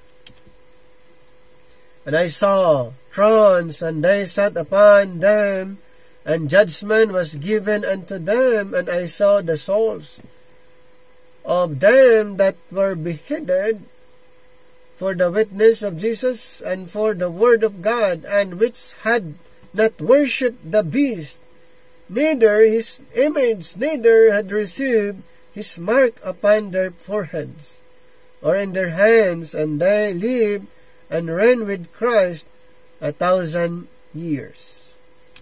Speaker 1: And I saw thrones, and they sat upon them, and judgment was given unto them, and I saw the souls of them that were beheaded for the witness of Jesus and for the word of God, and which had not worshipped the beast, neither his image, neither had received his mark upon their foreheads or in their hands, and they lived and reigned with Christ 1,000 years.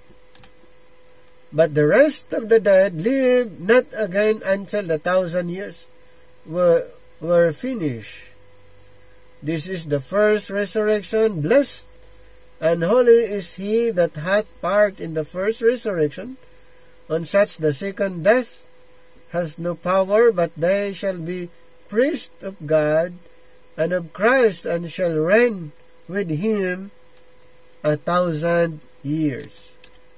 Speaker 1: But the rest of the dead lived not again until the 1,000 years were finished. This is the first resurrection. Blessed and holy is he that hath part in the first resurrection. On such the second death has no power, but they shall be priests of God and of Christ, and shall reign with him 1,000 years.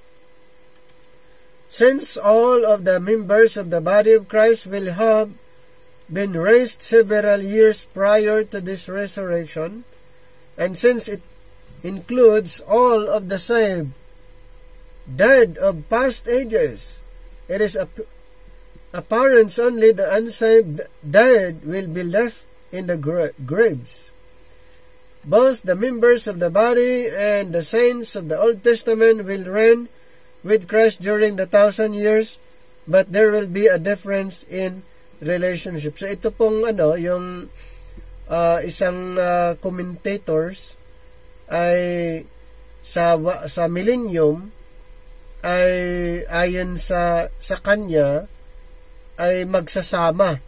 Speaker 1: Since all of the members of the body of Christ will have been raised several years prior to this resurrection, and since it includes all of the saved dead of past ages, it is apparent only the unsaved dead will be left in the graves. Both the members of the body and the saints of the Old Testament will reign with Christ during the 1,000 years, but there will be a difference in relationship. So ito pong yung isang commentators ay sa millennium ay ayon sa kanya ay magsasama.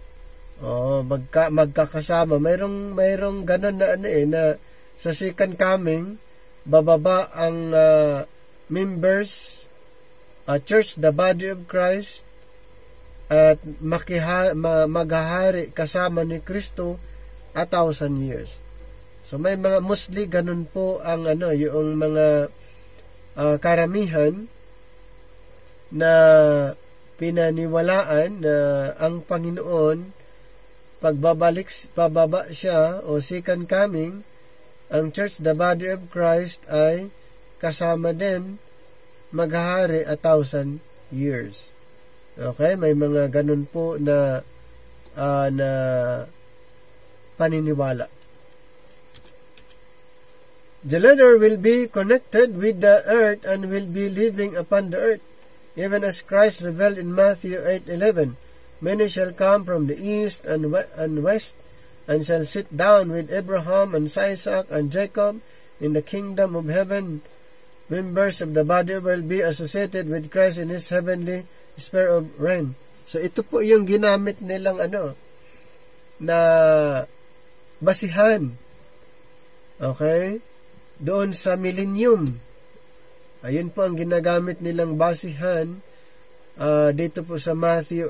Speaker 1: Magkakasama. Mayroong ganun na na sa second coming bababa ang members, church, the body of Christ, at maghahari kasama ni Kristo 1,000 years. So may mga mostly ganun po ang yung mga karamihan na pinaniwalaan na ang Panginoon pababa siya o second coming, ang church, the body of Christ ay kasama din maghahari 1,000 years. Okay, may mga ganun po na paniniwala. The latter will be connected with the earth and will be living upon the earth, even as Christ revealed in Matthew 8:11. Many shall come from the east and west, and shall sit down with Abraham and Isaac and Jacob in the kingdom of heaven. Members of the body will be associated with Christ in His heavenly sphere of reign. So ito po yung ginamit nilang na basihan. Okay? Doon sa millennium. Ayun po ang ginagamit nilang basihan dito po sa Matthew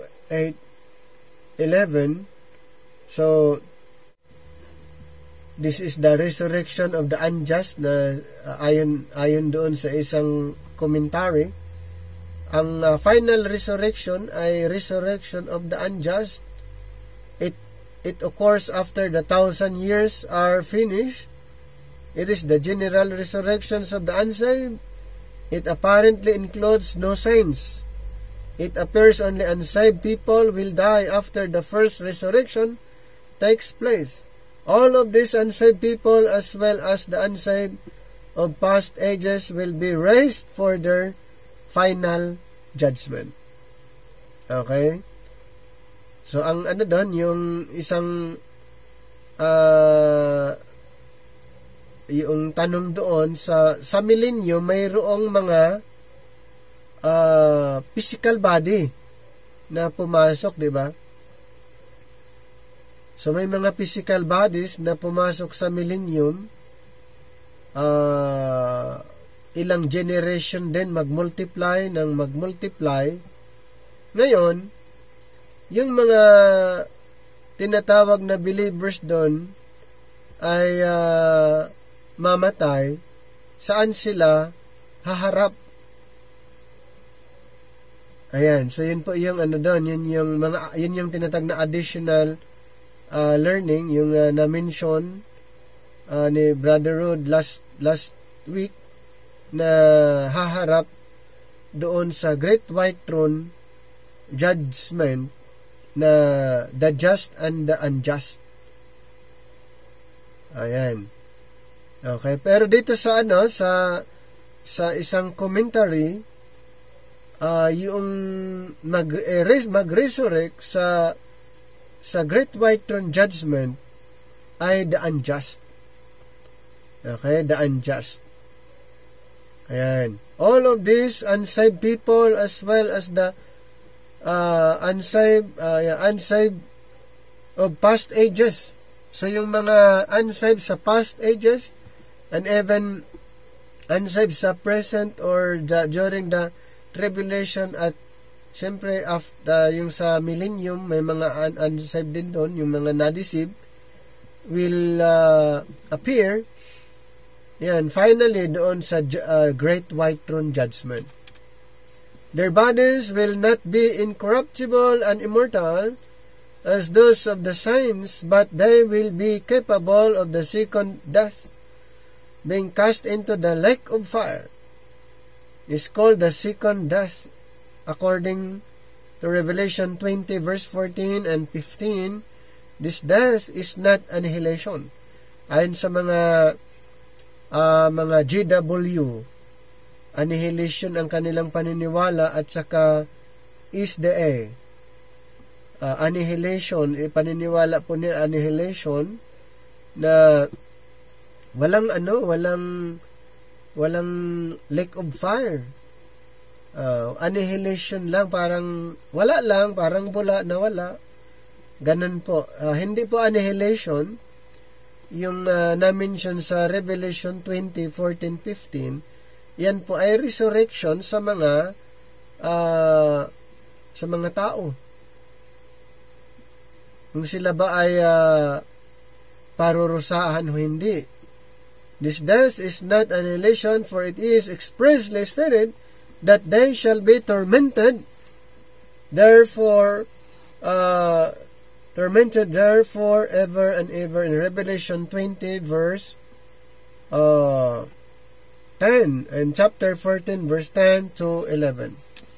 Speaker 1: 8:11. So this is the resurrection of the unjust na ayon doon sa isang commentary. Ang final resurrection ay resurrection of the unjust. It occurs after the 1,000 years are finished. It is the general resurrections of the unsaved. It apparently includes no saints. It appears only unsaved people will die after the first resurrection takes place. All of these unsaved people, as well as the unsaved of past ages, will be raised for their final judgment. Okay? So, ang doon, yung isang yung tanong doon sa millennium, mayroong mga physical body na pumasok, di ba? So may mga physical bodies na pumasok sa millennium, ilang generation din magmultiply. Ngayon, yung mga tinatawag na believers doon ay mamatay. Saan sila haharap? Ayan, so yun po yung doon, yun yung tinatag na additional learning, yung na-mention ni Brother Rod last week, na haharap doon sa Great White Throne judgment na the just and the unjust. Ayan. Okay, pero dito sa sa isang commentary, yung mag-resurrect sa Great White Throne Judgment ay the unjust. Okay, the unjust. Ayan. All of these unsaved people, as well as the unsaved of past ages. So yung mga unsaved sa past ages, and even unsaved sa present or during the tribulation, at siyempre after yung sa millennium, may mga unsaved din doon, yung mga na-deceive will appear. Yan, finally, doon sa Great White Throne Judgment. Their bodies will not be incorruptible and immortal as those of the saints, but they will be capable of the second death, being cast into the lake of fire. Is called the second death, according to Revelation 20, verse 14 and 15. This death is not annihilation. Ayon sa mga GW, annihilation ang kanilang paniniwala, at saka is the annihilation, paniniwala po nila annihilation na walang lake of fire. Annihilation lang, parang wala lang, parang bula na wala. Ganun po. Hindi po annihilation yung na-mention sa Revelation 20, 14, 15. Yan po ay resurrection sa mga tao. Kung sila ba ay parurusahan o hindi. This death is not annihilation, for it is expressly stated that they shall be tormented, therefore ever and ever, in Revelation 20 verse 10 and chapter 14 verse 10 to 11.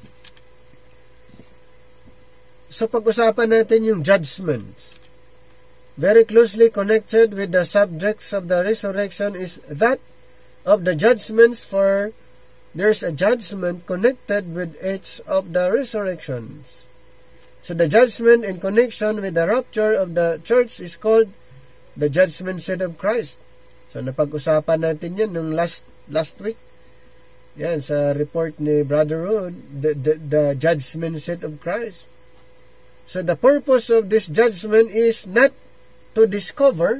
Speaker 1: So pag-usapan natin yung judgment. Very closely connected with the subjects of the resurrection is that of the judgments, for there's a judgment connected with each of the resurrections. So the judgment in connection with the rapture of the church is called the judgment seat of Christ. So napag-usapan natin yan nung last week. Yan, sa report ni Brother Rood, the judgment seat of Christ. So the purpose of this judgment is not to discover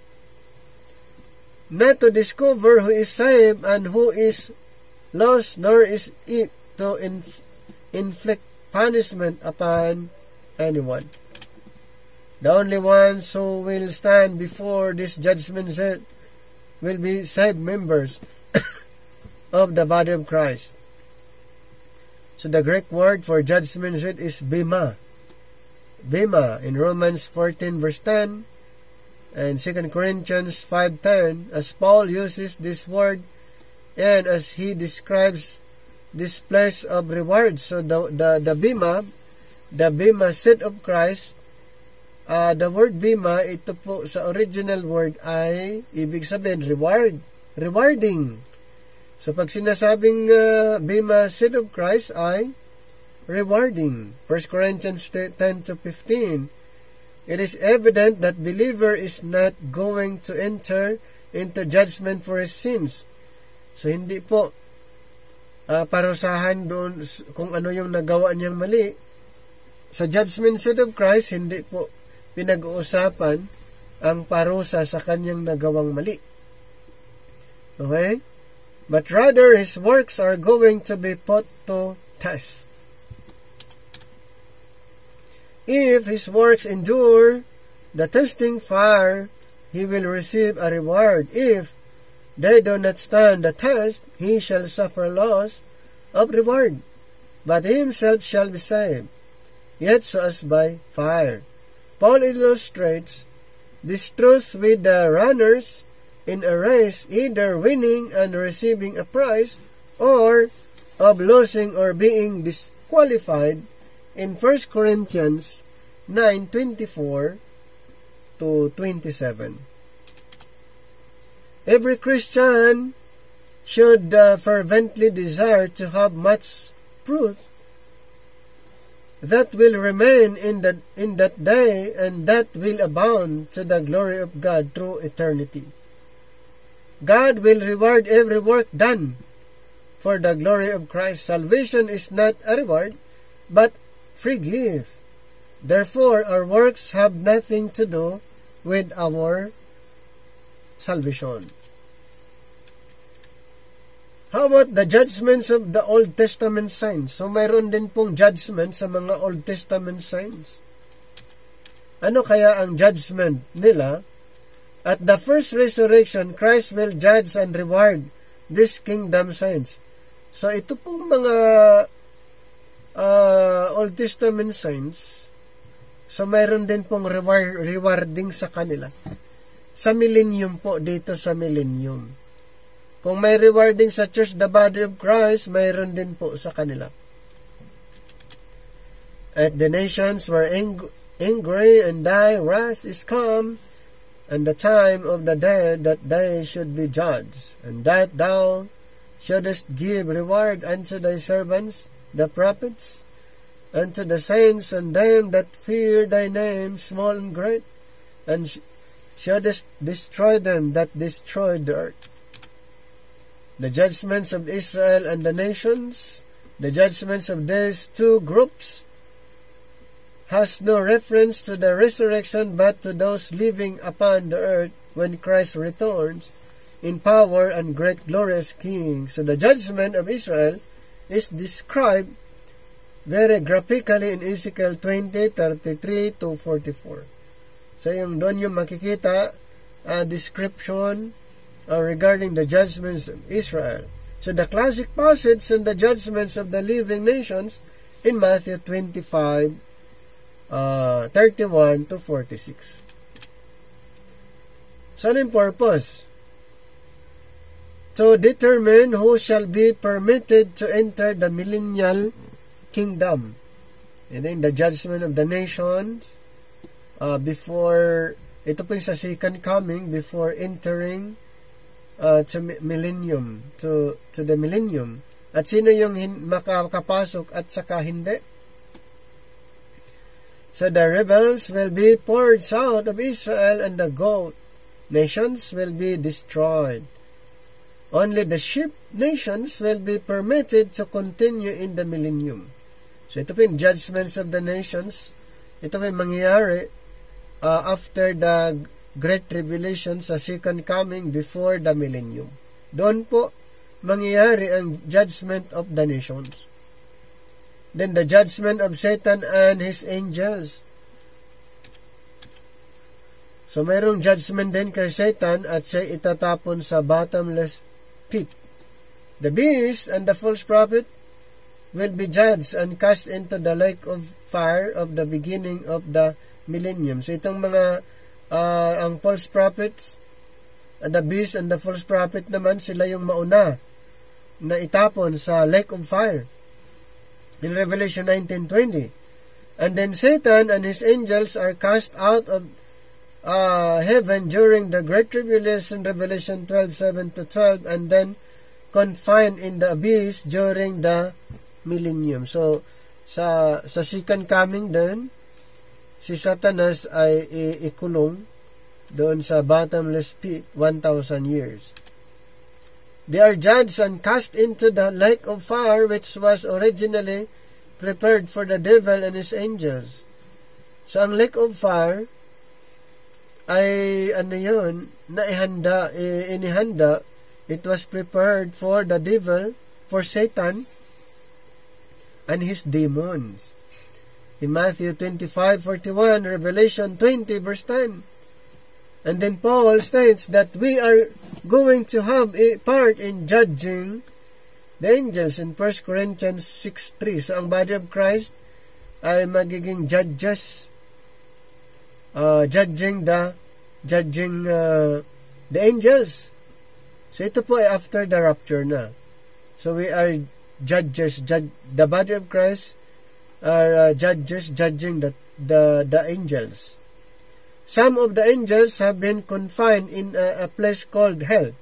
Speaker 1: who is saved and who is lost, nor is it to inflict punishment upon anyone. The only ones who will stand before this judgment seat will be saved members of the body of Christ. So the Greek word for judgment seat is bema. Bema in Romans 14 verse 10 and 2 Corinthians 5:10, as Paul uses this word and as he describes this place of reward. So the bema seat of Christ, the word bema, ito po sa original word ay ibig sabihin rewarding. So pag sinasabing bema seat of Christ ay rewarding. 1 Corinthians 10-15. It is evident that believer is not going to enter into judgment for his sins. So hindi po parusahan doon kung ano yung nagawa niyang mali. Sa judgment seat of Christ, hindi po pinag-uusapan ang parusa sa kanyang nagawang mali. Okay? But rather, his works are going to be put to test. If his works endure the testing fire, he will receive a reward. If they do not stand the test, he shall suffer loss of reward, but he himself shall be saved, yet so as by fire. Paul illustrates this truth with the runners in a race, either winning and receiving a prize, or of losing or being disqualified, in 1 Corinthians 9:24 to 27. Every Christian should fervently desire to have much fruit that will remain in that day, and that will abound to the glory of God through eternity. God will reward every work done for the glory of Christ. Salvation is not a reward, but free gift. Therefore, our works have nothing to do with our salvation. How about the judgments of the Old Testament saints? So, mayroon din pong judgment sa mga Old Testament saints. Ano kaya ang judgment nila At the first resurrection, Christ will judge and reward these kingdom saints. So ito pong mga Old Testament saints, so mayroon din pong rewarding sa kanila. Sa millennium po, dito sa millennium. Kung may rewarding sa church, the body of Christ, mayroon din po sa kanila. At the nations were angry, and thy wrath is come, and the time of the dead that they should be judged, and that thou shouldest give reward unto thy servants, the prophets, unto the saints and them that fear thy name, small and great, and shouldest destroy them that destroy the earth. The judgments of Israel and the nations, the judgments of these two groups, has no reference to the resurrection but to those living upon the earth when Christ returns in power and great glorious King. So the judgment of Israel is described very graphically in Ezekiel 20:33 to 44. So yung doon yung makikita description regarding the judgments of Israel. So the classic passage on the judgments of the living nations in Matthew 25:31 to 46. So ano yung purpose? To determine who shall be permitted to enter the millennial kingdom. And then the judgment of the nations before, ito po yung sa second coming, before entering to millennium, to the millennium. At sino yung makakapasok at saka hindi? So the rebels will be poured out of Israel, and the goat nations will be destroyed. Only the sheep nations will be permitted to continue in the millennium. So ito po yung judgments of the nations. Ito po yung mangyayari after the Great Tribulation sa second coming before the millennium. Doon po mangyayari ang judgment of the nations. Then the judgment of Satan and his angels. So mayroong judgment din kay Satan at siya itatapon sa bottomless pit. The beast and the false prophet will be judged and cast into the lake of fire of the beginning of the millennium. So itong mga ang false prophets, the beast and the false prophet naman, sila yung mauna na itapon sa lake of fire in Revelation 19:20. And then Satan and his angels are cast out of heaven during the Great Tribulation, Revelation 12:7 to 12, and then confined in the abyss during the millennium. So sa second coming din, si Satanas ay ikulong doon sa bottomless pit 1,000 years. They are judged and cast into the lake of fire, which was originally prepared for the devil and his angels. So ang lake of fire ay inihanda, it was prepared for the devil, for Satan, and his demons. In Matthew 25:41, Revelation 20, verse 10. And then Paul states that we are going to have a part in judging the angels in 1 Corinthians 6:3. So ang body of Christ ay magiging judges, judging the angels. So ito po ay after the rapture na. So we are judges, the body of Christ are judges judging the angels. Some of the angels have been confined in a place called hell.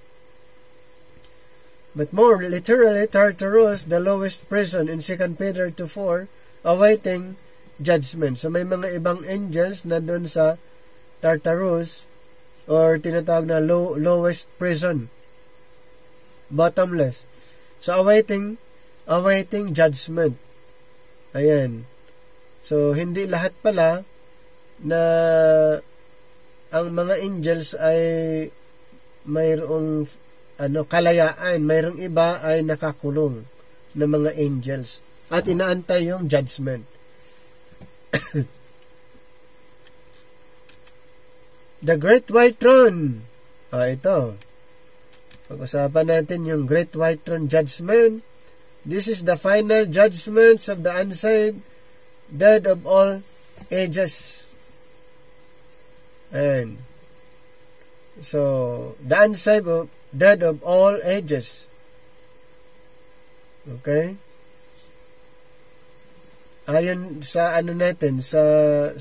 Speaker 1: But more literally, Tartarus, the lowest prison in 2 Peter 2:4, awaiting judgment. So may mga ibang angels na doon sa Tartarus, or tinatawag na lowest prison, bottomless. So awaiting judgment. Ayan. So hindi lahat pala na ang mga angels ay mayroong kalayaan, mayroong iba ay nakakulong na mga angels at inaantay yung judgment. The Great White Throne. Ito. Pag-usapan natin yung Great White Throne Judgment. This is the final judgments of the unsaved, dead of all ages. And so, the unsaved, dead of all ages. Okay? Ayon sa ano natin, sa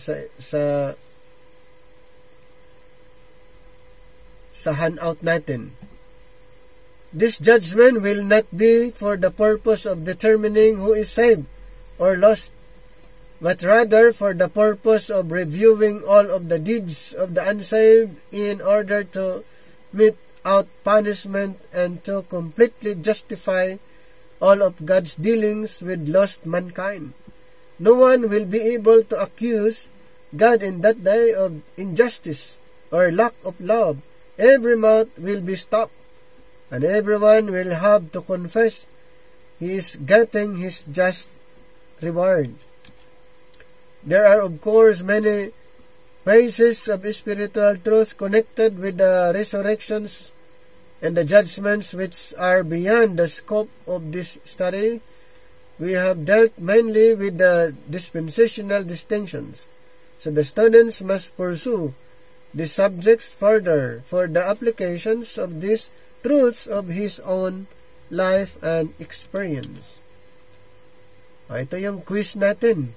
Speaker 1: handout natin. This judgment will not be for the purpose of determining who is saved or lost, but rather for the purpose of reviewing all of the deeds of the unsaved in order to mete out punishment and to completely justify all of God's dealings with lost mankind. No one will be able to accuse God in that day of injustice or lack of love. Every mouth will be stopped, and everyone will have to confess he is getting his just reward. There are, of course, many phases of spiritual truth connected with the resurrections and the judgments which are beyond the scope of this study. We have dealt mainly with the dispensational distinctions, so the students must pursue these subjects further for the applications of these truths of his own life and experience. Ito yung quiz natin.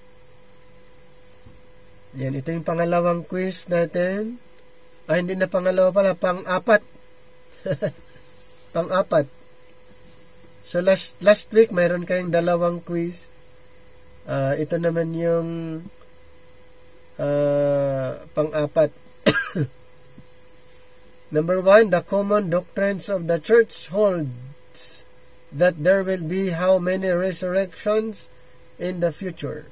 Speaker 1: Yan, ito yung pangalawang quiz natin. Hindi na pangalawa pala, pang-apat. Pang-apat. So last week mayroon kayong dalawang quiz. Ito naman yung pang-apat. Number 1, the common doctrines of the church holds that there will be how many resurrections in the future.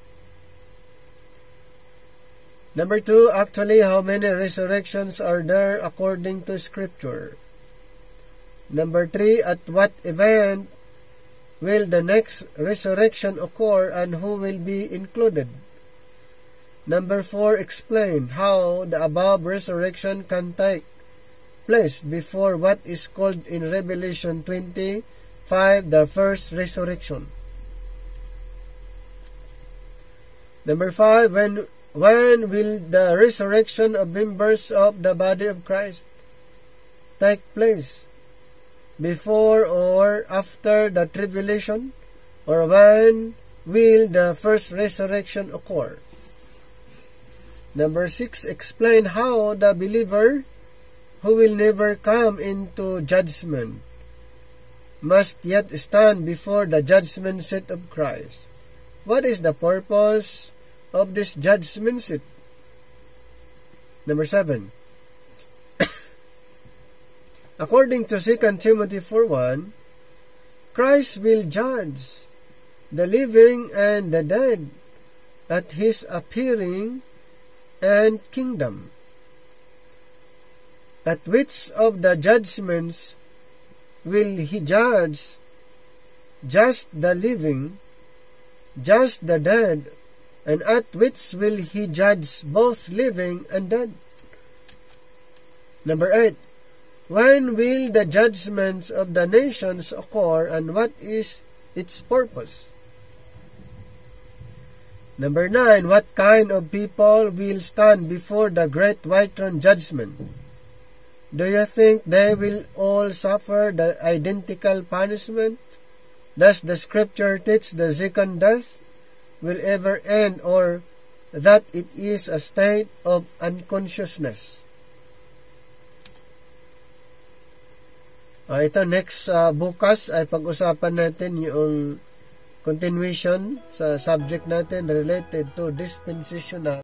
Speaker 1: Number 2, actually how many resurrections are there according to Scripture. Number 3, at what event will the next resurrection occur and who will be included? Number 4, explain how the above resurrection can take place before what is called in Revelation 25 the first resurrection. Number 5, when will the resurrection of members of the body of Christ take place? Before or after the tribulation? Or when will the first resurrection occur? Number 6, explain how the believer who will never come into judgment must yet stand before the judgment seat of Christ. What is the purpose of this judgment seat? Number 7. According to 2 Timothy 4:1, Christ will judge the living and the dead at His appearing and kingdom. At which of the judgments will He judge? Just the living, just the dead, and at which will He judge both living and dead? Number 8. When will the judgments of the nations occur and what is its purpose? Number 9. What kind of people will stand before the Great White Throne Judgment? Do you think they will all suffer the identical punishment? Does the Scripture teach the second death will ever end or that it is a state of unconsciousness? Ito next bukas ay pag-usapan natin yung continuation sa subject natin related to dispensational